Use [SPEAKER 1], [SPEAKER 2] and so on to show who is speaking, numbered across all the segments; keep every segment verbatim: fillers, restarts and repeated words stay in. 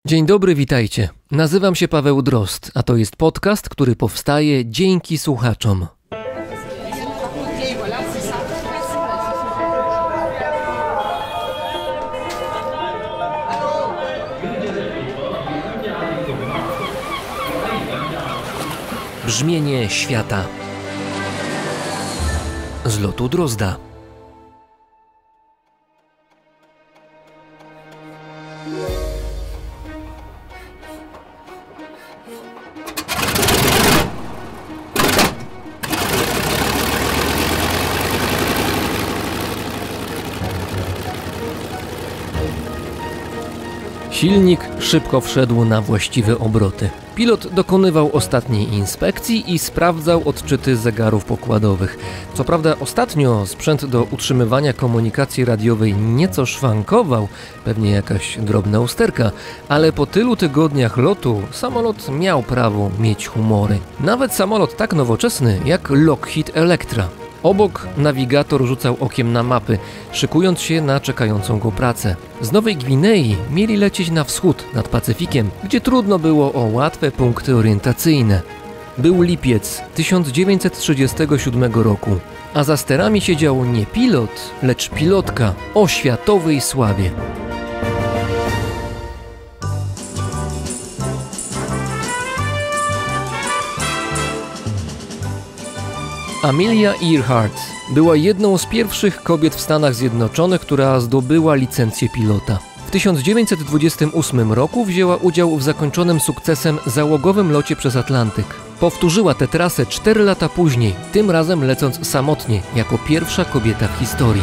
[SPEAKER 1] Dzień dobry, witajcie. Nazywam się Paweł Drozd, a to jest podcast, który powstaje dzięki słuchaczom. Brzmienie świata z lotu Drozda. Silnik szybko wszedł na właściwe obroty. Pilot dokonywał ostatniej inspekcji i sprawdzał odczyty zegarów pokładowych. Co prawda ostatnio sprzęt do utrzymywania komunikacji radiowej nieco szwankował, pewnie jakaś drobna usterka, ale po tylu tygodniach lotu samolot miał prawo mieć humory. Nawet samolot tak nowoczesny jak Lockheed Electra. Obok nawigator rzucał okiem na mapy, szykując się na czekającą go pracę. Z Nowej Gwinei mieli lecieć na wschód, nad Pacyfikiem, gdzie trudno było o łatwe punkty orientacyjne. Był lipiec tysiąc dziewięćset trzydziestego siódmego roku, a za sterami siedział nie pilot, lecz pilotka o światowej sławie. Amelia Earhart była jedną z pierwszych kobiet w Stanach Zjednoczonych, która zdobyła licencję pilota. W tysiąc dziewięćset dwudziestym ósmym roku wzięła udział w zakończonym sukcesem załogowym locie przez Atlantyk. Powtórzyła tę trasę cztery lata później, tym razem lecąc samotnie, jako pierwsza kobieta w historii.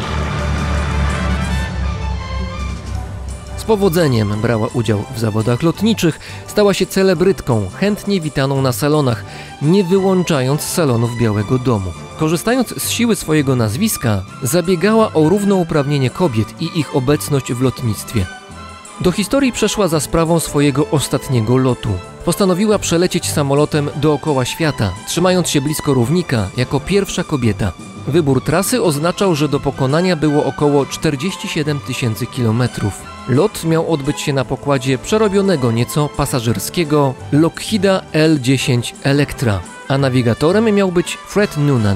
[SPEAKER 1] Z powodzeniem brała udział w zawodach lotniczych, stała się celebrytką, chętnie witaną na salonach, nie wyłączając salonów Białego Domu. Korzystając z siły swojego nazwiska, zabiegała o równouprawnienie kobiet i ich obecność w lotnictwie. Do historii przeszła za sprawą swojego ostatniego lotu. Postanowiła przelecieć samolotem dookoła świata, trzymając się blisko równika, jako pierwsza kobieta. Wybór trasy oznaczał, że do pokonania było około czterdzieści siedem tysięcy kilometrów. Lot miał odbyć się na pokładzie przerobionego nieco pasażerskiego Lockheeda L dziesięć Electra, a nawigatorem miał być Fred Noonan.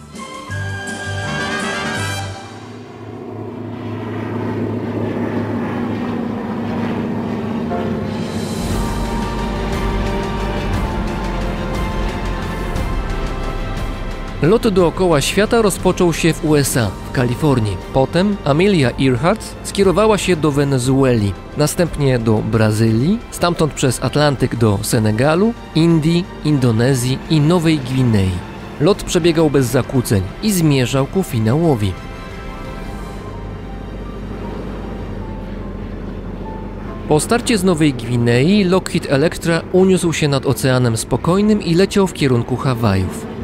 [SPEAKER 1] Lot dookoła świata rozpoczął się w U S A, w Kalifornii. Potem Amelia Earhart skierowała się do Wenezueli, następnie do Brazylii, stamtąd przez Atlantyk do Senegalu, Indii, Indonezji i Nowej Gwinei. Lot przebiegał bez zakłóceń i zmierzał ku finałowi. Po starcie z Nowej Gwinei Lockheed Electra uniósł się nad Oceanem Spokojnym i leciał w kierunku Hawajów.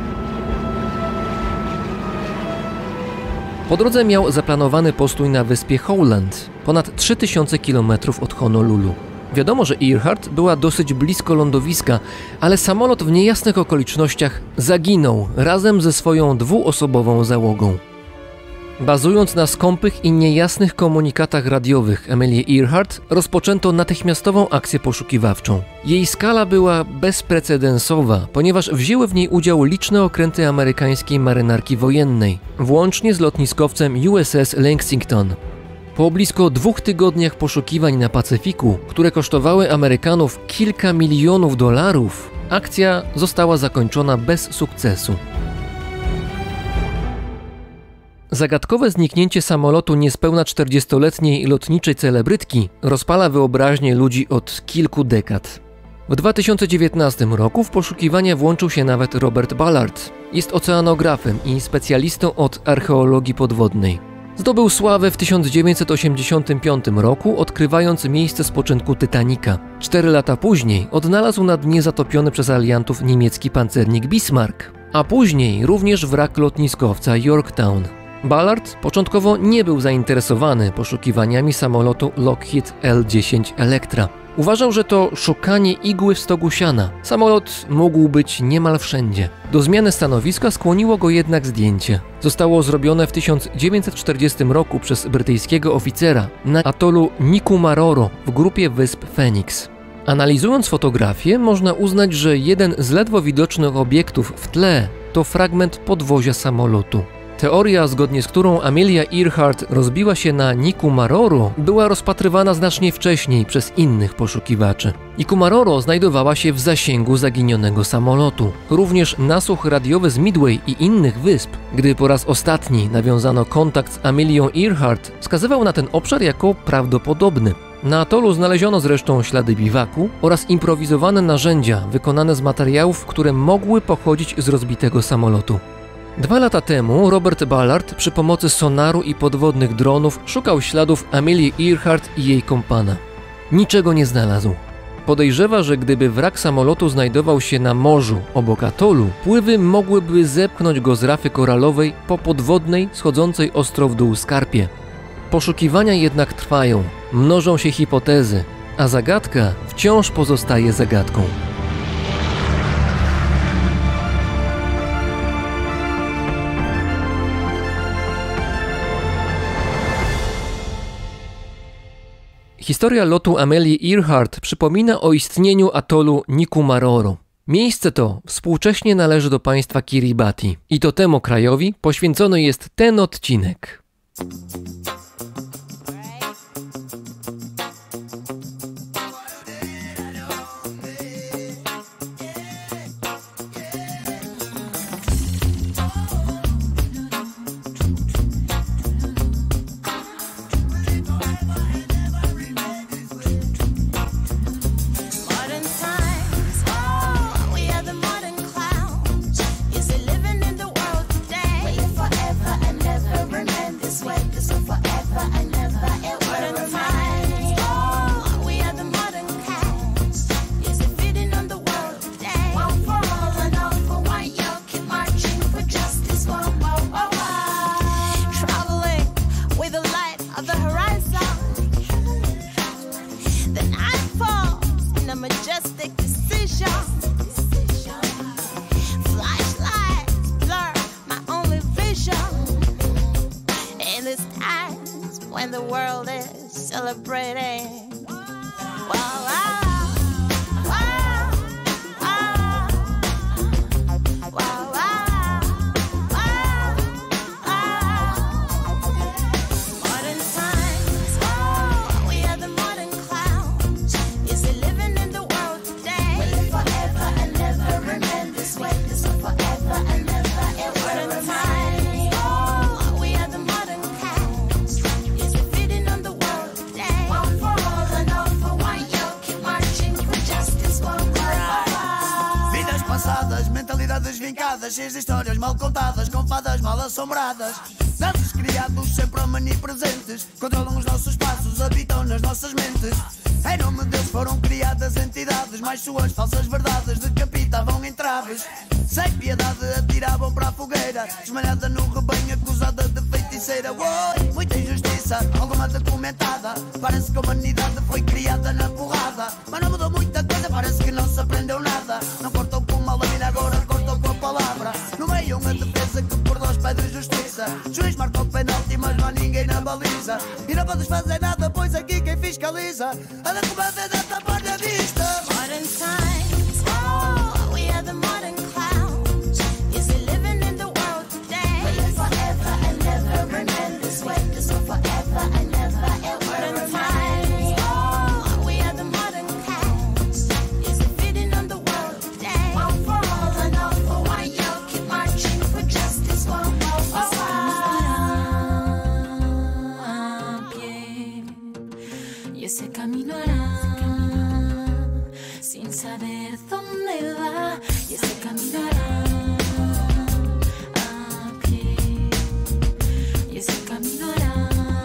[SPEAKER 1] Po drodze miał zaplanowany postój na wyspie Howland, ponad trzy tysiące kilometrów od Honolulu. Wiadomo, że Earhart była dosyć blisko lądowiska, ale samolot w niejasnych okolicznościach zaginął razem ze swoją dwuosobową załogą. Bazując na skąpych i niejasnych komunikatach radiowych Amelię Earhart rozpoczęto natychmiastową akcję poszukiwawczą. Jej skala była bezprecedensowa, ponieważ wzięły w niej udział liczne okręty amerykańskiej marynarki wojennej, włącznie z lotniskowcem U S S Lexington. Po blisko dwóch tygodniach poszukiwań na Pacyfiku, które kosztowały Amerykanów kilka milionów dolarów, akcja została zakończona bez sukcesu. Zagadkowe zniknięcie samolotu niespełna czterdziestoletniej lotniczej celebrytki rozpala wyobraźnię ludzi od kilku dekad. W dwa tysiące dziewiętnastym roku w poszukiwania włączył się nawet Robert Ballard. Jest oceanografem i specjalistą od archeologii podwodnej. Zdobył sławę w tysiąc dziewięćset osiemdziesiątym piątym roku, odkrywając miejsce spoczynku Titanica. Cztery lata później odnalazł na dnie zatopiony przez aliantów niemiecki pancernik Bismarck, a później również wrak lotniskowca Yorktown. Ballard początkowo nie był zainteresowany poszukiwaniami samolotu Lockheed L dziesięć Electra. Uważał, że to szukanie igły w stogu siana. Samolot mógł być niemal wszędzie. Do zmiany stanowiska skłoniło go jednak zdjęcie. Zostało zrobione w tysiąc dziewięćset czterdziestym roku przez brytyjskiego oficera na atolu Nikumaroro w grupie wysp Phoenix. Analizując fotografię, można uznać, że jeden z ledwo widocznych obiektów w tle to fragment podwozia samolotu. Teoria, zgodnie z którą Amelia Earhart rozbiła się na Nikumaroro, była rozpatrywana znacznie wcześniej przez innych poszukiwaczy. Nikumaroro znajdowała się w zasięgu zaginionego samolotu. Również nasłuch radiowy z Midway i innych wysp, gdy po raz ostatni nawiązano kontakt z Amelią Earhart, wskazywał na ten obszar jako prawdopodobny. Na atolu znaleziono zresztą ślady biwaku oraz improwizowane narzędzia wykonane z materiałów, które mogły pochodzić z rozbitego samolotu. Dwa lata temu Robert Ballard przy pomocy sonaru i podwodnych dronów szukał śladów Amelii Earhart i jej kompana. Niczego nie znalazł. Podejrzewa, że gdyby wrak samolotu znajdował się na morzu obok atolu, pływy mogłyby zepchnąć go z rafy koralowej po podwodnej, schodzącej ostro w dół skarpie. Poszukiwania jednak trwają, mnożą się hipotezy, a zagadka wciąż pozostaje zagadką. Historia lotu Amelii Earhart przypomina o istnieniu atolu Nikumaroro. Miejsce to współcześnie należy do państwa Kiribati i to temu krajowi poświęcony jest ten odcinek.
[SPEAKER 2] cheias de histórias mal contadas, com fadas mal assombradas. Nossos criados sempre omnipresentes, controlam os nossos passos, habitam nas nossas mentes. Em nome deles foram criadas entidades, mais suas falsas verdades decapitavam entraves. Sem piedade atiravam para a fogueira, desmalhada no rebanho acusada de feiticeira. Oi, muita injustiça, alguma documentada. Parece que a humanidade foi criada na porrada, mas não mudou muita coisa, parece que não se aprendeu nada. Não cortam com uma lâmina, agora cortam com a palavra. No meio uma defesa que por nós pede justiça. Juiz marca o penalti, mas não há ninguém na baliza. E não podes fazer nada, pois aqui quem fiscaliza a da comanda da tapar da vista. Modern times, oh, we are the modern clowns. Is it living in the world today? Will it forever and never remain this way? This will forever and never ever modern times, oh, we are the modern clowns. Is it fitting on the world today? One for all and all for one, yo, keep marching for justice. One, one, one,
[SPEAKER 3] y ese camino hará sin saber dónde va, y ese camino hará a pie, y ese camino hará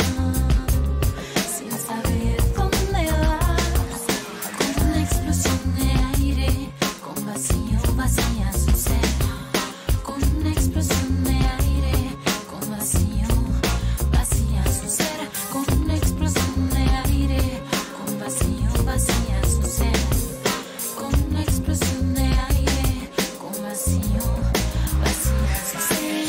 [SPEAKER 3] sin saber dónde va, con una explosión de aire, con vacío vacía su ser, con una explosión de aire, con vacío vacía su ser, con una explosión de aire, con vacío vacía su ser, con una explosión de aire, con vacío, vacía su ser.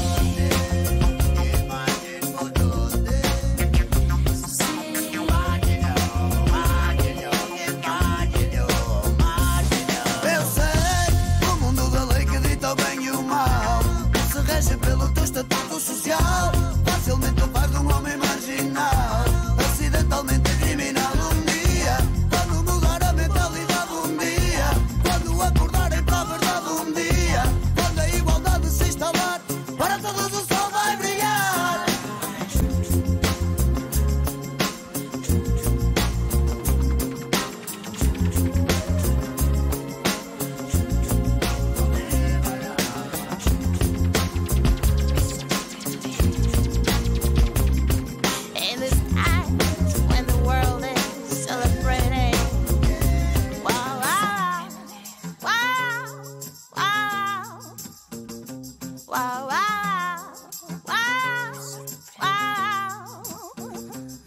[SPEAKER 2] Eu sei, o mundo da lei que dita o bem e o mal, que se rege pelo teu estatuto social, facilmente o faz de um homem marginal, acidentalmente criminal. Um dia, quando mudar a mentalidade, um dia, quando acordarem para a verdade, um dia, quando a igualdade se instalar, para todos o sol vai brilhar.
[SPEAKER 3] In this time when the world is celebrating, wow, wow, wow, wow, wow, wow, wow, wow.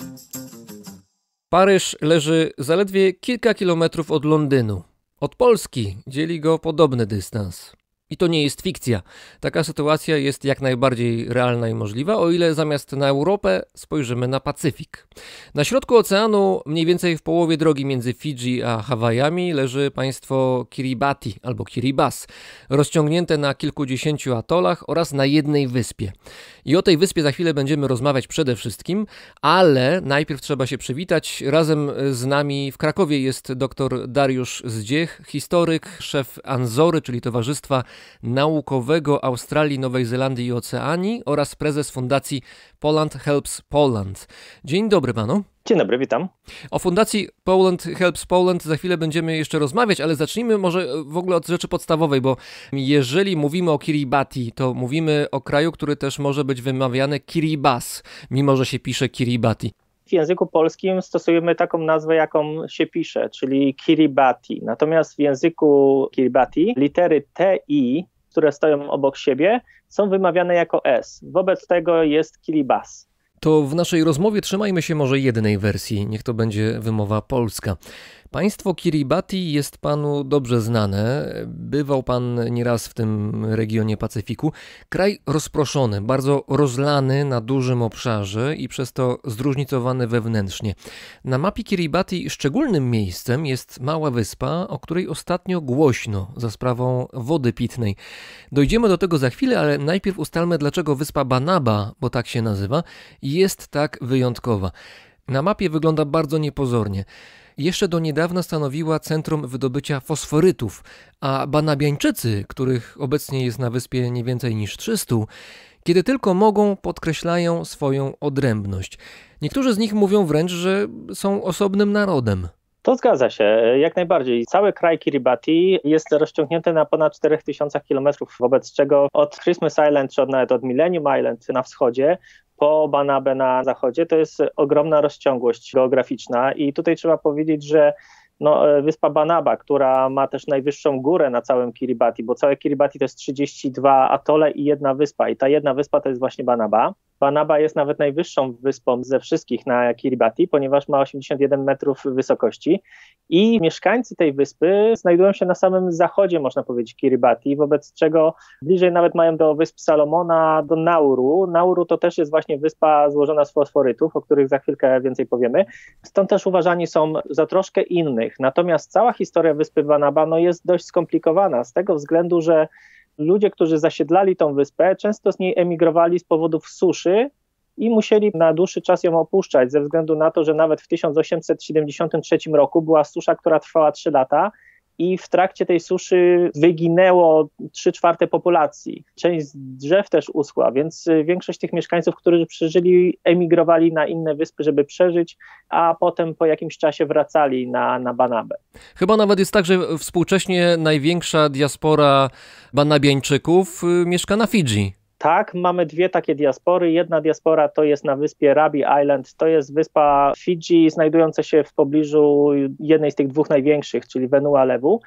[SPEAKER 1] Paryż leży zaledwie kilka kilometrów od Londynu. Od Polski dzieli go podobny dystans. I to nie jest fikcja. Taka sytuacja jest jak najbardziej realna i możliwa, o ile zamiast na Europę spojrzymy na Pacyfik. Na środku oceanu, mniej więcej w połowie drogi między Fidżi a Hawajami, leży państwo Kiribati albo Kiribati, rozciągnięte na kilkudziesięciu atolach oraz na jednej wyspie. I o tej wyspie za chwilę będziemy rozmawiać przede wszystkim, ale najpierw trzeba się przywitać. Razem z nami w Krakowie jest dr Dariusz Zdziech, historyk, szef Anzory, czyli Towarzystwa Naukowego Australii, Nowej Zelandii i Oceanii oraz prezes fundacji Poland Helps Poland. Dzień dobry panu.
[SPEAKER 4] Dzień dobry, witam.
[SPEAKER 1] O fundacji Poland Helps Poland za chwilę będziemy jeszcze rozmawiać, ale zacznijmy może w ogóle od rzeczy podstawowej, bo jeżeli mówimy o Kiribati, to mówimy o kraju, który też może być wymawiany Kiribati, mimo że się pisze Kiribati.
[SPEAKER 4] W języku polskim stosujemy taką nazwę, jaką się pisze, czyli Kiribati. Natomiast w języku Kiribati litery T, I, które stoją obok siebie, są wymawiane jako S. Wobec tego jest Kiribati.
[SPEAKER 1] To w naszej rozmowie trzymajmy się może jednej wersji, niech to będzie wymowa polska. Państwo Kiribati jest panu dobrze znane, bywał pan nieraz w tym regionie Pacyfiku. Kraj rozproszony, bardzo rozlany na dużym obszarze i przez to zróżnicowany wewnętrznie. Na mapie Kiribati szczególnym miejscem jest mała wyspa, o której ostatnio głośno za sprawą wody pitnej. Dojdziemy do tego za chwilę, ale najpierw ustalmy, dlaczego wyspa Banaba, bo tak się nazywa, jest tak wyjątkowa. Na mapie wygląda bardzo niepozornie. Jeszcze do niedawna stanowiła centrum wydobycia fosforytów, a Banabiańczycy, których obecnie jest na wyspie nie więcej niż trzystu, kiedy tylko mogą, podkreślają swoją odrębność. Niektórzy z nich mówią wręcz, że są osobnym narodem.
[SPEAKER 4] To zgadza się, jak najbardziej. Cały kraj Kiribati jest rozciągnięty na ponad cztery tysiące kilometrów, wobec czego od Christmas Island, czy od, nawet od Millennium Island na wschodzie, po Banabę na zachodzie, to jest ogromna rozciągłość geograficzna i tutaj trzeba powiedzieć, że no, wyspa Banaba, która ma też najwyższą górę na całym Kiribati, bo całe Kiribati to jest trzydzieści dwa atole i jedna wyspa i ta jedna wyspa to jest właśnie Banaba. Banaba jest nawet najwyższą wyspą ze wszystkich na Kiribati, ponieważ ma osiemdziesiąt jeden metrów wysokości i mieszkańcy tej wyspy znajdują się na samym zachodzie, można powiedzieć, Kiribati, wobec czego bliżej nawet mają do wysp Salomona, do Nauru. Nauru to też jest właśnie wyspa złożona z fosforytów, o których za chwilkę więcej powiemy. Stąd też uważani są za troszkę innych. Natomiast cała historia wyspy Banaba no, jest dość skomplikowana z tego względu, że ludzie, którzy zasiedlali tą wyspę, często z niej emigrowali z powodów suszy i musieli na dłuższy czas ją opuszczać ze względu na to, że nawet w tysiąc osiemset siedemdziesiątym trzecim roku była susza, która trwała trzy lata i w trakcie tej suszy wyginęło trzy czwarte populacji. Część drzew też uschła, więc większość tych mieszkańców, którzy przeżyli, emigrowali na inne wyspy, żeby przeżyć, a potem po jakimś czasie wracali na, na Banabę.
[SPEAKER 1] Chyba nawet jest tak, że współcześnie największa diaspora Banabiańczyków mieszka na Fidżi.
[SPEAKER 4] Tak, mamy dwie takie diaspory. Jedna diaspora to jest na wyspie Rabi Island, to jest wyspa Fidżi znajdująca się w pobliżu jednej z tych dwóch największych, czyli Vanuatu.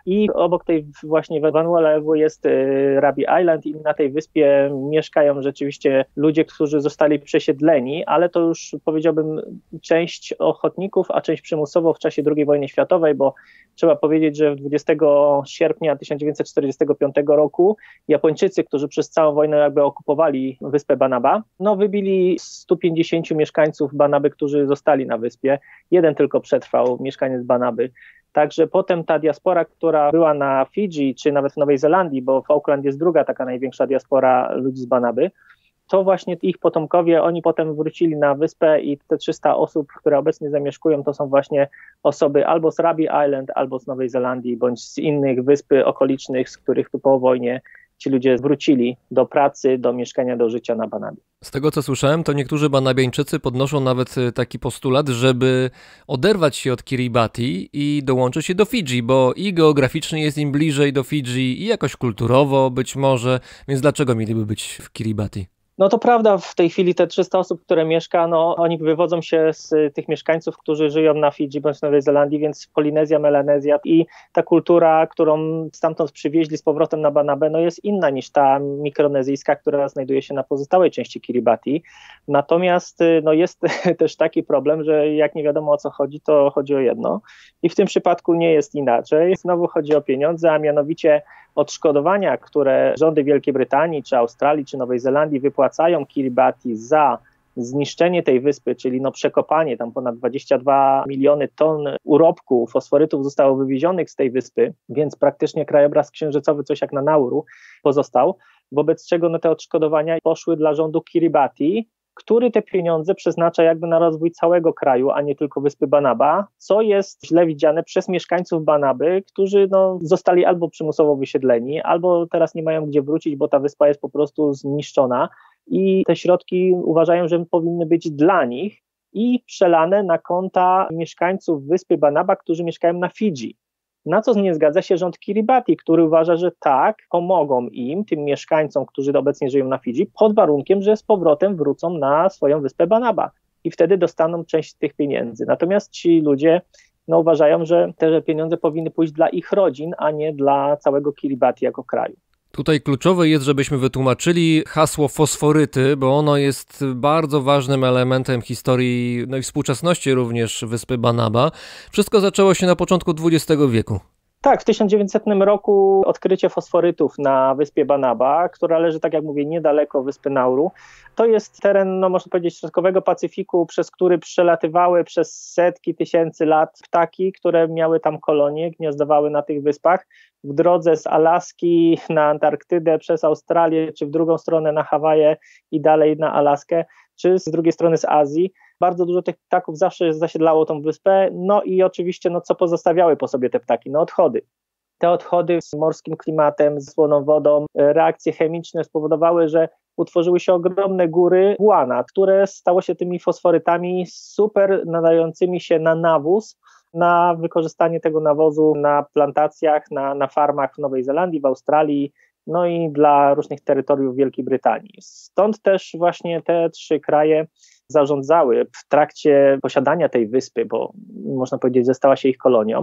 [SPEAKER 4] I obok tej właśnie Vanuatu jest Rabi Island i na tej wyspie mieszkają rzeczywiście ludzie, którzy zostali przesiedleni, ale to już powiedziałbym część ochotników, a część przymusowo w czasie drugiej wojny światowej, bo trzeba powiedzieć, że dwudziestego sierpnia tysiąc dziewięćset czterdziestego piątego roku Japończycy, którzy przez całą wojnę jakby okupowali wyspę Banaba, no wybili stu pięćdziesięciu mieszkańców Banaby, którzy zostali na wyspie. Jeden tylko przetrwał, mieszkaniec Banaby. Także potem ta diaspora, która była na Fidżi, czy nawet w Nowej Zelandii, bo Falkland jest druga taka największa diaspora ludzi z Banaby, to właśnie ich potomkowie, oni potem wrócili na wyspę i te trzysta osób, które obecnie zamieszkują, to są właśnie osoby albo z Rabi Island, albo z Nowej Zelandii, bądź z innych wysp okolicznych, z których tu po wojnie ci ludzie wrócili do pracy, do mieszkania, do życia na Banabie.
[SPEAKER 1] Z tego co słyszałem, to niektórzy Banabiańczycy podnoszą nawet taki postulat, żeby oderwać się od Kiribati i dołączyć się do Fidżi, bo i geograficznie jest im bliżej do Fidżi, i jakoś kulturowo być może, więc dlaczego mieliby być w Kiribati?
[SPEAKER 4] No to prawda, w tej chwili te trzysta osób, które mieszka, no oni wywodzą się z tych mieszkańców, którzy żyją na Fidżi bądź w Nowej Zelandii, więc Polinezja, Melanezja i ta kultura, którą stamtąd przywieźli z powrotem na Banabę, no jest inna niż ta mikronezyjska, która znajduje się na pozostałej części Kiribati. Natomiast no jest też taki problem, że jak nie wiadomo o co chodzi, to chodzi o jedno i w tym przypadku nie jest inaczej. Znowu chodzi o pieniądze, a mianowicie odszkodowania, które rządy Wielkiej Brytanii, czy Australii, czy Nowej Zelandii wypłacają Kiribati za zniszczenie tej wyspy, czyli no przekopanie, tam ponad dwadzieścia dwa miliony ton urobku, fosforytów zostało wywiezionych z tej wyspy, więc praktycznie krajobraz księżycowy, coś jak na Nauru, pozostał, wobec czego no te odszkodowania poszły dla rządu Kiribati, który te pieniądze przeznacza jakby na rozwój całego kraju, a nie tylko wyspy Banaba, co jest źle widziane przez mieszkańców Banaby, którzy no, zostali albo przymusowo wysiedleni, albo teraz nie mają gdzie wrócić, bo ta wyspa jest po prostu zniszczona i te środki uważają, że powinny być dla nich i przelane na konta mieszkańców wyspy Banaba, którzy mieszkają na Fidżi. Na co nie zgadza się rząd Kiribati, który uważa, że tak, pomogą im, tym mieszkańcom, którzy obecnie żyją na Fidżi, pod warunkiem, że z powrotem wrócą na swoją wyspę Banaba i wtedy dostaną część tych pieniędzy. Natomiast ci ludzie no, uważają, że te pieniądze powinny pójść dla ich rodzin, a nie dla całego Kiribati jako kraju.
[SPEAKER 1] Tutaj kluczowe jest, żebyśmy wytłumaczyli hasło fosforyty, bo ono jest bardzo ważnym elementem historii, no i współczesności również wyspy Banaba. Wszystko zaczęło się na początku dwudziestego wieku.
[SPEAKER 4] Tak, w tysiąc dziewięćsetnym roku odkrycie fosforytów na wyspie Banaba, która leży, tak jak mówię, niedaleko wyspy Nauru. To jest teren, no można powiedzieć, środkowego Pacyfiku, przez który przelatywały przez setki tysięcy lat ptaki, które miały tam kolonie, gniazdowały na tych wyspach. W drodze z Alaski na Antarktydę, przez Australię, czy w drugą stronę na Hawaje i dalej na Alaskę, czy z drugiej strony z Azji. Bardzo dużo tych ptaków zawsze zasiedlało tą wyspę, no i oczywiście no, co pozostawiały po sobie te ptaki? No odchody. Te odchody z morskim klimatem, z słoną wodą, reakcje chemiczne spowodowały, że utworzyły się ogromne góry błana, które stało się tymi fosforytami super nadającymi się na nawóz, na wykorzystanie tego nawozu na plantacjach, na, na farmach w Nowej Zelandii, w Australii, no i dla różnych terytoriów Wielkiej Brytanii. Stąd też właśnie te trzy kraje zarządzały w trakcie posiadania tej wyspy, bo można powiedzieć, że stała się ich kolonią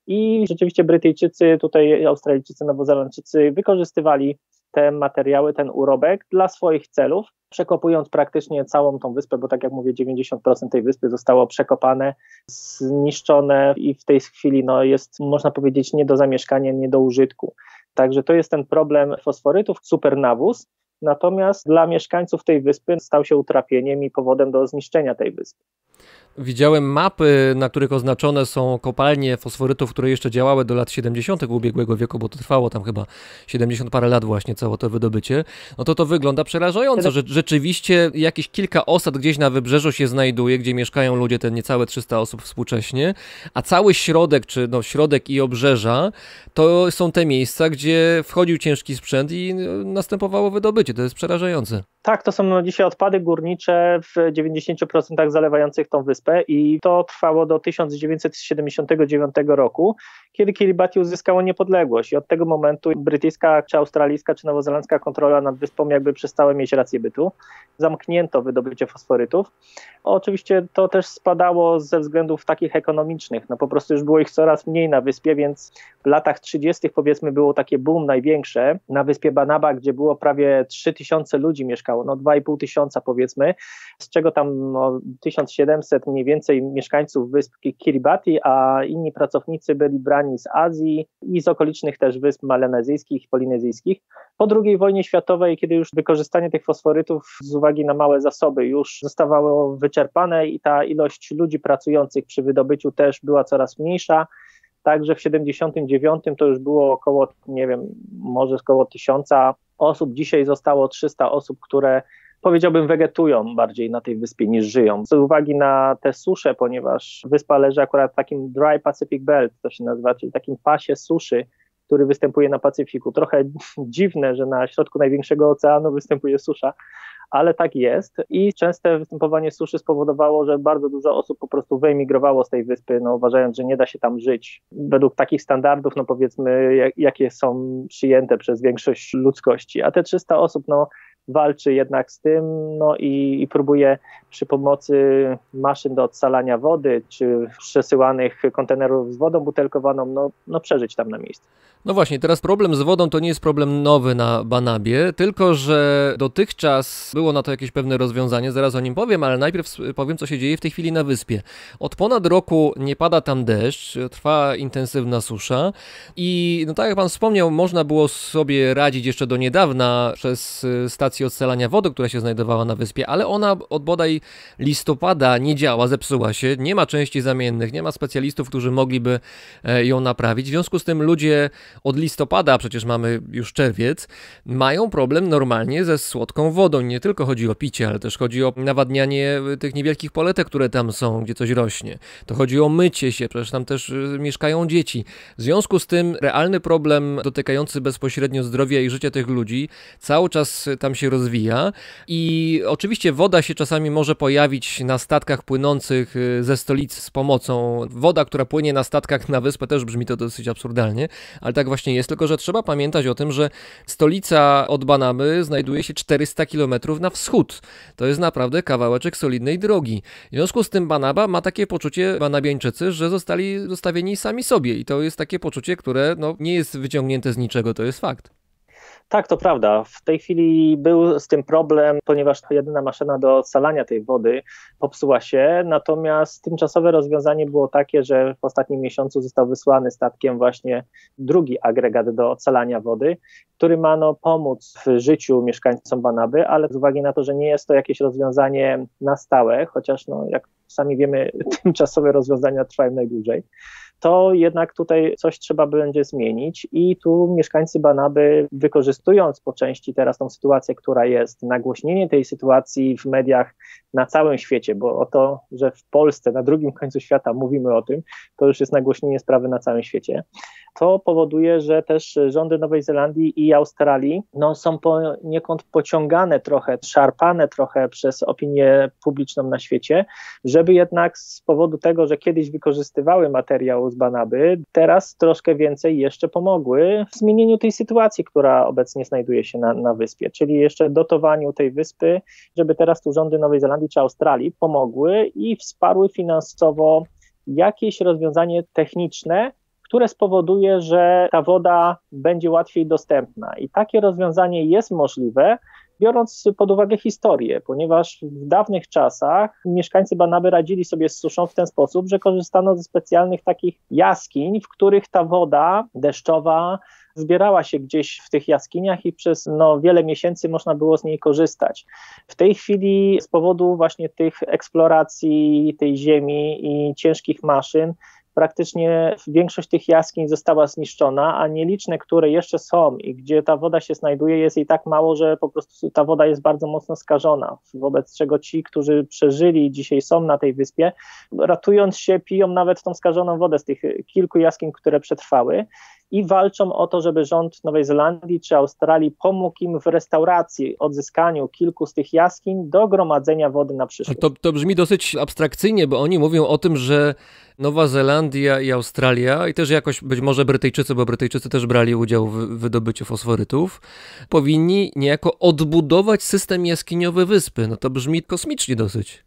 [SPEAKER 4] i rzeczywiście Brytyjczycy, tutaj Australijczycy, Nowozelandczycy wykorzystywali te materiały, ten urobek dla swoich celów, przekopując praktycznie całą tą wyspę, bo tak jak mówię, dziewięćdziesiąt procent tej wyspy zostało przekopane, zniszczone i w tej chwili no, jest, można powiedzieć, nie do zamieszkania, nie do użytku. Także to jest ten problem fosforytów, super nawóz. Natomiast dla mieszkańców tej wyspy stał się utrapieniem i powodem do zniszczenia tej wyspy.
[SPEAKER 1] Widziałem mapy, na których oznaczone są kopalnie fosforytów, które jeszcze działały do lat siedemdziesiątych ubiegłego wieku, bo to trwało tam chyba siedemdziesiąt parę lat właśnie całe to wydobycie. No to to wygląda przerażająco, że rzeczywiście jakieś kilka osad gdzieś na wybrzeżu się znajduje, gdzie mieszkają ludzie, te niecałe trzysta osób współcześnie, a cały środek, czy no środek i obrzeża, to są te miejsca, gdzie wchodził ciężki sprzęt i następowało wydobycie. To jest przerażające.
[SPEAKER 4] Tak, to są dzisiaj odpady górnicze w dziewięćdziesięciu procentach zalewających tą wyspę. wyspę i to trwało do tysiąc dziewięćset siedemdziesiątego dziewiątego roku, kiedy Kiribati uzyskało niepodległość i od tego momentu brytyjska, czy australijska, czy nowozelandzka kontrola nad wyspą jakby przestała mieć rację bytu. Zamknięto wydobycie fosforytów. Oczywiście to też spadało ze względów takich ekonomicznych, no po prostu już było ich coraz mniej na wyspie, więc w latach trzydziestych powiedzmy było takie boom największe na wyspie Banaba, gdzie było prawie trzy tysiące ludzi mieszkało, no dwa i pół tysiąca powiedzmy, z czego tam no, tysiąc siedemset mniej więcej mieszkańców wysp Kiribati, a inni pracownicy byli brani z Azji i z okolicznych też wysp melanezyjskich i polinezyjskich. Po drugiej wojnie światowej, kiedy już wykorzystanie tych fosforytów z uwagi na małe zasoby już zostawało wyczerpane i ta ilość ludzi pracujących przy wydobyciu też była coraz mniejsza, także w siedemdziesiątym dziewiątym to już było około, nie wiem, może około tysiąca osób. Dzisiaj zostało trzysta osób, które powiedziałbym wegetują bardziej na tej wyspie niż żyją. Z uwagi na te susze, ponieważ wyspa leży akurat w takim Dry Pacific Belt, to się nazywa, czyli takim pasie suszy, który występuje na Pacyfiku. Trochę dziwne, że na środku największego oceanu występuje susza, ale tak jest i częste występowanie suszy spowodowało, że bardzo dużo osób po prostu wyemigrowało z tej wyspy, no, uważając, że nie da się tam żyć według takich standardów, no powiedzmy, jak, jakie są przyjęte przez większość ludzkości. A te trzysta osób, no, walczy jednak z tym, no i, i próbuje przy pomocy maszyn do odsalania wody, czy przesyłanych kontenerów z wodą butelkowaną, no, no przeżyć tam na miejscu.
[SPEAKER 1] No właśnie, teraz problem z wodą to nie jest problem nowy na Banabie, tylko że dotychczas było na to jakieś pewne rozwiązanie, zaraz o nim powiem, ale najpierw powiem, co się dzieje w tej chwili na wyspie. Od ponad roku nie pada tam deszcz, trwa intensywna susza i no tak jak pan wspomniał, można było sobie radzić jeszcze do niedawna przez stację odsalania wody, która się znajdowała na wyspie, ale ona od bodaj listopada nie działa, zepsuła się, nie ma części zamiennych, nie ma specjalistów, którzy mogliby ją naprawić. W związku z tym ludzie od listopada, przecież mamy już czerwiec, mają problem normalnie ze słodką wodą. Nie tylko chodzi o picie, ale też chodzi o nawadnianie tych niewielkich poletek, które tam są, gdzie coś rośnie. To chodzi o mycie się, przecież tam też mieszkają dzieci. W związku z tym realny problem dotykający bezpośrednio zdrowia i życia tych ludzi cały czas tam się rozwija i oczywiście woda się czasami może pojawić na statkach płynących ze stolicy z pomocą. Woda, która płynie na statkach na wyspę, też brzmi to dosyć absurdalnie, ale tak właśnie jest, tylko że trzeba pamiętać o tym, że stolica od Banaby znajduje się czterysta kilometrów na wschód. To jest naprawdę kawałeczek solidnej drogi. W związku z tym Banaba ma takie poczucie, Banabiańczycy, że zostali zostawieni sami sobie i to jest takie poczucie, które no, nie jest wyciągnięte z niczego, to jest fakt.
[SPEAKER 4] Tak, to prawda. W tej chwili był z tym problem, ponieważ to jedyna maszyna do odsalania tej wody popsuła się, natomiast tymczasowe rozwiązanie było takie, że w ostatnim miesiącu został wysłany statkiem właśnie drugi agregat do odsalania wody, który ma no, pomóc w życiu mieszkańcom Banaby, ale z uwagi na to, że nie jest to jakieś rozwiązanie na stałe, chociaż no, jak sami wiemy, tymczasowe rozwiązania trwają najdłużej, to jednak tutaj coś trzeba będzie zmienić i tu mieszkańcy Banaby, wykorzystując po części teraz tą sytuację, która jest, nagłośnienie tej sytuacji w mediach na całym świecie, bo o to, że w Polsce, na drugim końcu świata mówimy o tym, to już jest nagłośnienie sprawy na całym świecie. To powoduje, że też rządy Nowej Zelandii i Australii no, są poniekąd pociągane trochę, szarpane trochę przez opinię publiczną na świecie, żeby jednak z powodu tego, że kiedyś wykorzystywały materiał z Banaby, teraz troszkę więcej jeszcze pomogły w zmienieniu tej sytuacji, która obecnie znajduje się na, na wyspie, czyli jeszcze dotowaniu tej wyspy, żeby teraz tu rządy Nowej Zelandii czy Australii pomogły i wsparły finansowo jakieś rozwiązanie techniczne, które spowoduje, że ta woda będzie łatwiej dostępna. I takie rozwiązanie jest możliwe, biorąc pod uwagę historię, ponieważ w dawnych czasach mieszkańcy Banaby radzili sobie z suszą w ten sposób, że korzystano ze specjalnych takich jaskiń, w których ta woda deszczowa zbierała się gdzieś w tych jaskiniach i przez no, wiele miesięcy można było z niej korzystać. W tej chwili z powodu właśnie tych eksploracji tej ziemi i ciężkich maszyn praktycznie większość tych jaskiń została zniszczona, a nieliczne, które jeszcze są i gdzie ta woda się znajduje, jest jej tak mało, że po prostu ta woda jest bardzo mocno skażona, wobec czego ci, którzy przeżyli i dzisiaj są na tej wyspie, ratując się, piją nawet tą skażoną wodę z tych kilku jaskiń, które przetrwały. i walczą o to, żeby rząd Nowej Zelandii czy Australii pomógł im w restauracji, odzyskaniu kilku z tych jaskiń do gromadzenia wody na przyszłość.
[SPEAKER 1] To, to brzmi dosyć abstrakcyjnie, bo oni mówią o tym, że Nowa Zelandia i Australia i też jakoś być może Brytyjczycy, bo Brytyjczycy też brali udział w wydobyciu fosforytów, powinni niejako odbudować system jaskiniowy wyspy. No to brzmi kosmicznie dosyć.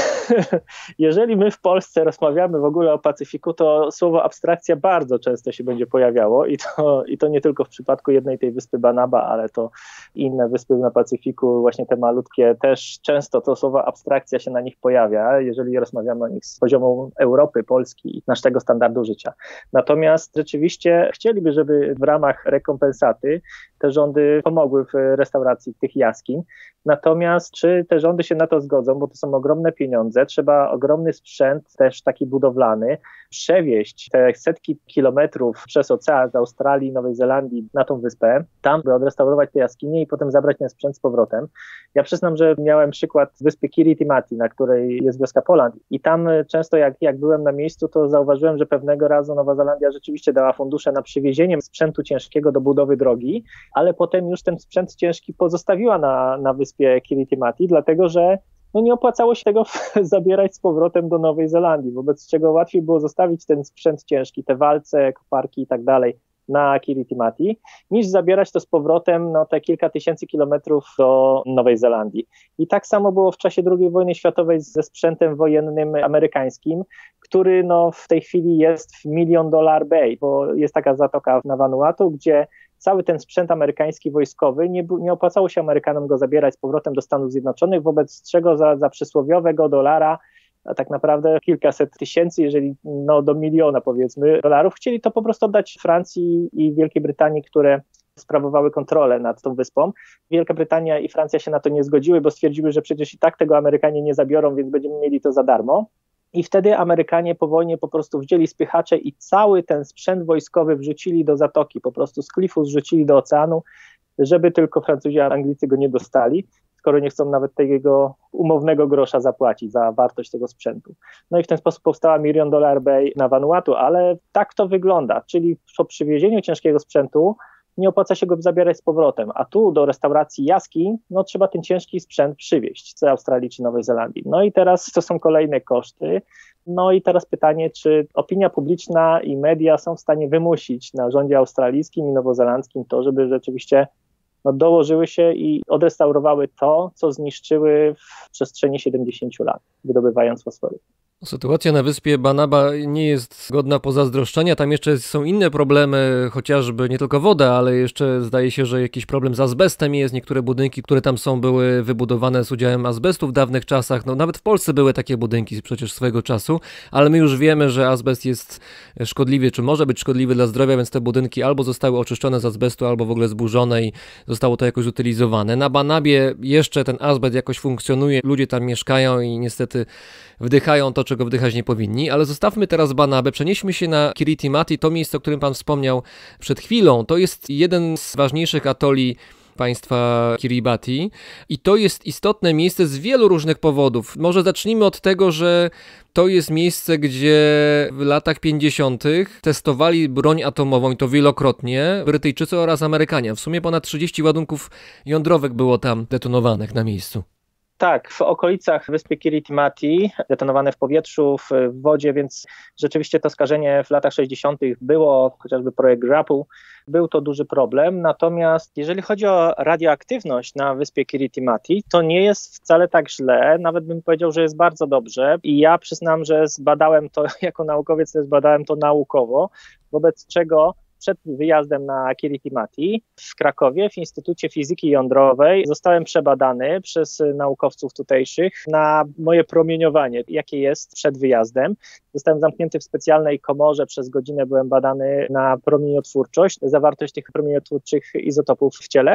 [SPEAKER 4] Jeżeli my w Polsce rozmawiamy w ogóle o Pacyfiku, to słowo abstrakcja bardzo często się będzie pojawiało i to, i to nie tylko w przypadku jednej tej wyspy Banaba, ale to inne wyspy na Pacyfiku, właśnie te malutkie, też często to słowo abstrakcja się na nich pojawia, jeżeli rozmawiamy o nich z poziomu Europy, Polski i naszego standardu życia. Natomiast rzeczywiście chcieliby, żeby w ramach rekompensaty te rządy pomogły w restauracji tych jaskiń. Natomiast czy te rządy się na to zgodzą, bo to są ogromne pieniądze, trzeba ogromny sprzęt też taki budowlany, przewieźć te setki kilometrów przez ocean z Australii, Nowej Zelandii na tą wyspę, tam by odrestaurować te jaskinie i potem zabrać ten sprzęt z powrotem. Ja przyznam, że miałem przykład wyspy Kiritimati, na której jest wioska Poland i tam często jak, jak byłem na miejscu, to zauważyłem, że pewnego razu Nowa Zelandia rzeczywiście dała fundusze na przywiezienie sprzętu ciężkiego do budowy drogi, ale potem już ten sprzęt ciężki pozostawiła na, na wyspie Kiritimati, dlatego że no nie opłacało się tego zabierać z powrotem do Nowej Zelandii, wobec czego łatwiej było zostawić ten sprzęt ciężki, te walce, koparki i tak dalej na Kiritimati, niż zabierać to z powrotem no, te kilka tysięcy kilometrów do Nowej Zelandii. I tak samo było w czasie drugiej wojny światowej ze sprzętem wojennym amerykańskim, który no, w tej chwili jest w Million Dollar Bay, bo jest taka zatoka na Vanuatu, gdzie cały ten sprzęt amerykański wojskowy, nie, nie opłacało się Amerykanom go zabierać z powrotem do Stanów Zjednoczonych, wobec czego za, za przysłowiowego dolara, a tak naprawdę kilkaset tysięcy, jeżeli no, do miliona powiedzmy dolarów, chcieli to po prostu oddać Francji i Wielkiej Brytanii, które sprawowały kontrolę nad tą wyspą. Wielka Brytania i Francja się na to nie zgodziły, bo stwierdziły, że przecież i tak tego Amerykanie nie zabiorą, więc będziemy mieli to za darmo. I wtedy Amerykanie po wojnie po prostu wzięli spychacze i cały ten sprzęt wojskowy wrzucili do zatoki, po prostu z klifu zrzucili do oceanu, żeby tylko Francuzi, a Anglicy go nie dostali, skoro nie chcą nawet tego umownego grosza zapłacić za wartość tego sprzętu. No i w ten sposób powstała Million Dollar Bay na Vanuatu, ale tak to wygląda, czyli po przywiezieniu ciężkiego sprzętu nie opłaca się go zabierać z powrotem, a tu do restauracji jaskiń, no trzeba ten ciężki sprzęt przywieźć z Australii czy Nowej Zelandii. No i teraz to są kolejne koszty. No i teraz pytanie, czy opinia publiczna i media są w stanie wymusić na rządzie australijskim i nowozelandzkim to, żeby rzeczywiście no, dołożyły się i odrestaurowały to, co zniszczyły w przestrzeni siedemdziesięciu lat, wydobywając fosforyt.
[SPEAKER 1] Sytuacja na wyspie Banaba nie jest godna pozazdroszczenia. Tam jeszcze są inne problemy, chociażby nie tylko woda, ale jeszcze zdaje się, że jakiś problem z azbestem jest. Niektóre budynki, które tam są, były wybudowane z udziałem azbestu w dawnych czasach. No, nawet w Polsce były takie budynki przecież swego czasu, ale my już wiemy, że azbest jest szkodliwy, czy może być szkodliwy dla zdrowia, więc te budynki albo zostały oczyszczone z azbestu, albo w ogóle zburzone i zostało to jakoś utylizowane. Na Banabie jeszcze ten azbest jakoś funkcjonuje, ludzie tam mieszkają i niestety wdychają to, czego wdychać nie powinni, ale zostawmy teraz Banabę, przenieśmy się na Kiritimati, to miejsce, o którym pan wspomniał przed chwilą. To jest jeden z ważniejszych atoli państwa Kiribati i to jest istotne miejsce z wielu różnych powodów. Może zacznijmy od tego, że to jest miejsce, gdzie w latach pięćdziesiątych testowali broń atomową i to wielokrotnie Brytyjczycy oraz Amerykanie. W sumie ponad trzydzieści ładunków jądrowych było tam detonowanych na miejscu.
[SPEAKER 4] Tak, w okolicach wyspy Kiritimati, detonowane w powietrzu, w wodzie, więc rzeczywiście to skażenie w latach sześćdziesiątych było, chociażby projekt Grapple, był to duży problem. Natomiast jeżeli chodzi o radioaktywność na wyspie Kiritimati, to nie jest wcale tak źle, nawet bym powiedział, że jest bardzo dobrze i ja przyznam, że zbadałem to jako naukowiec, też zbadałem to naukowo, wobec czego przed wyjazdem na Kiritimati w Krakowie w Instytucie Fizyki Jądrowej zostałem przebadany przez naukowców tutejszych na moje promieniowanie, jakie jest przed wyjazdem. Zostałem zamknięty w specjalnej komorze, przez godzinę byłem badany na promieniotwórczość, zawartość tych promieniotwórczych izotopów w ciele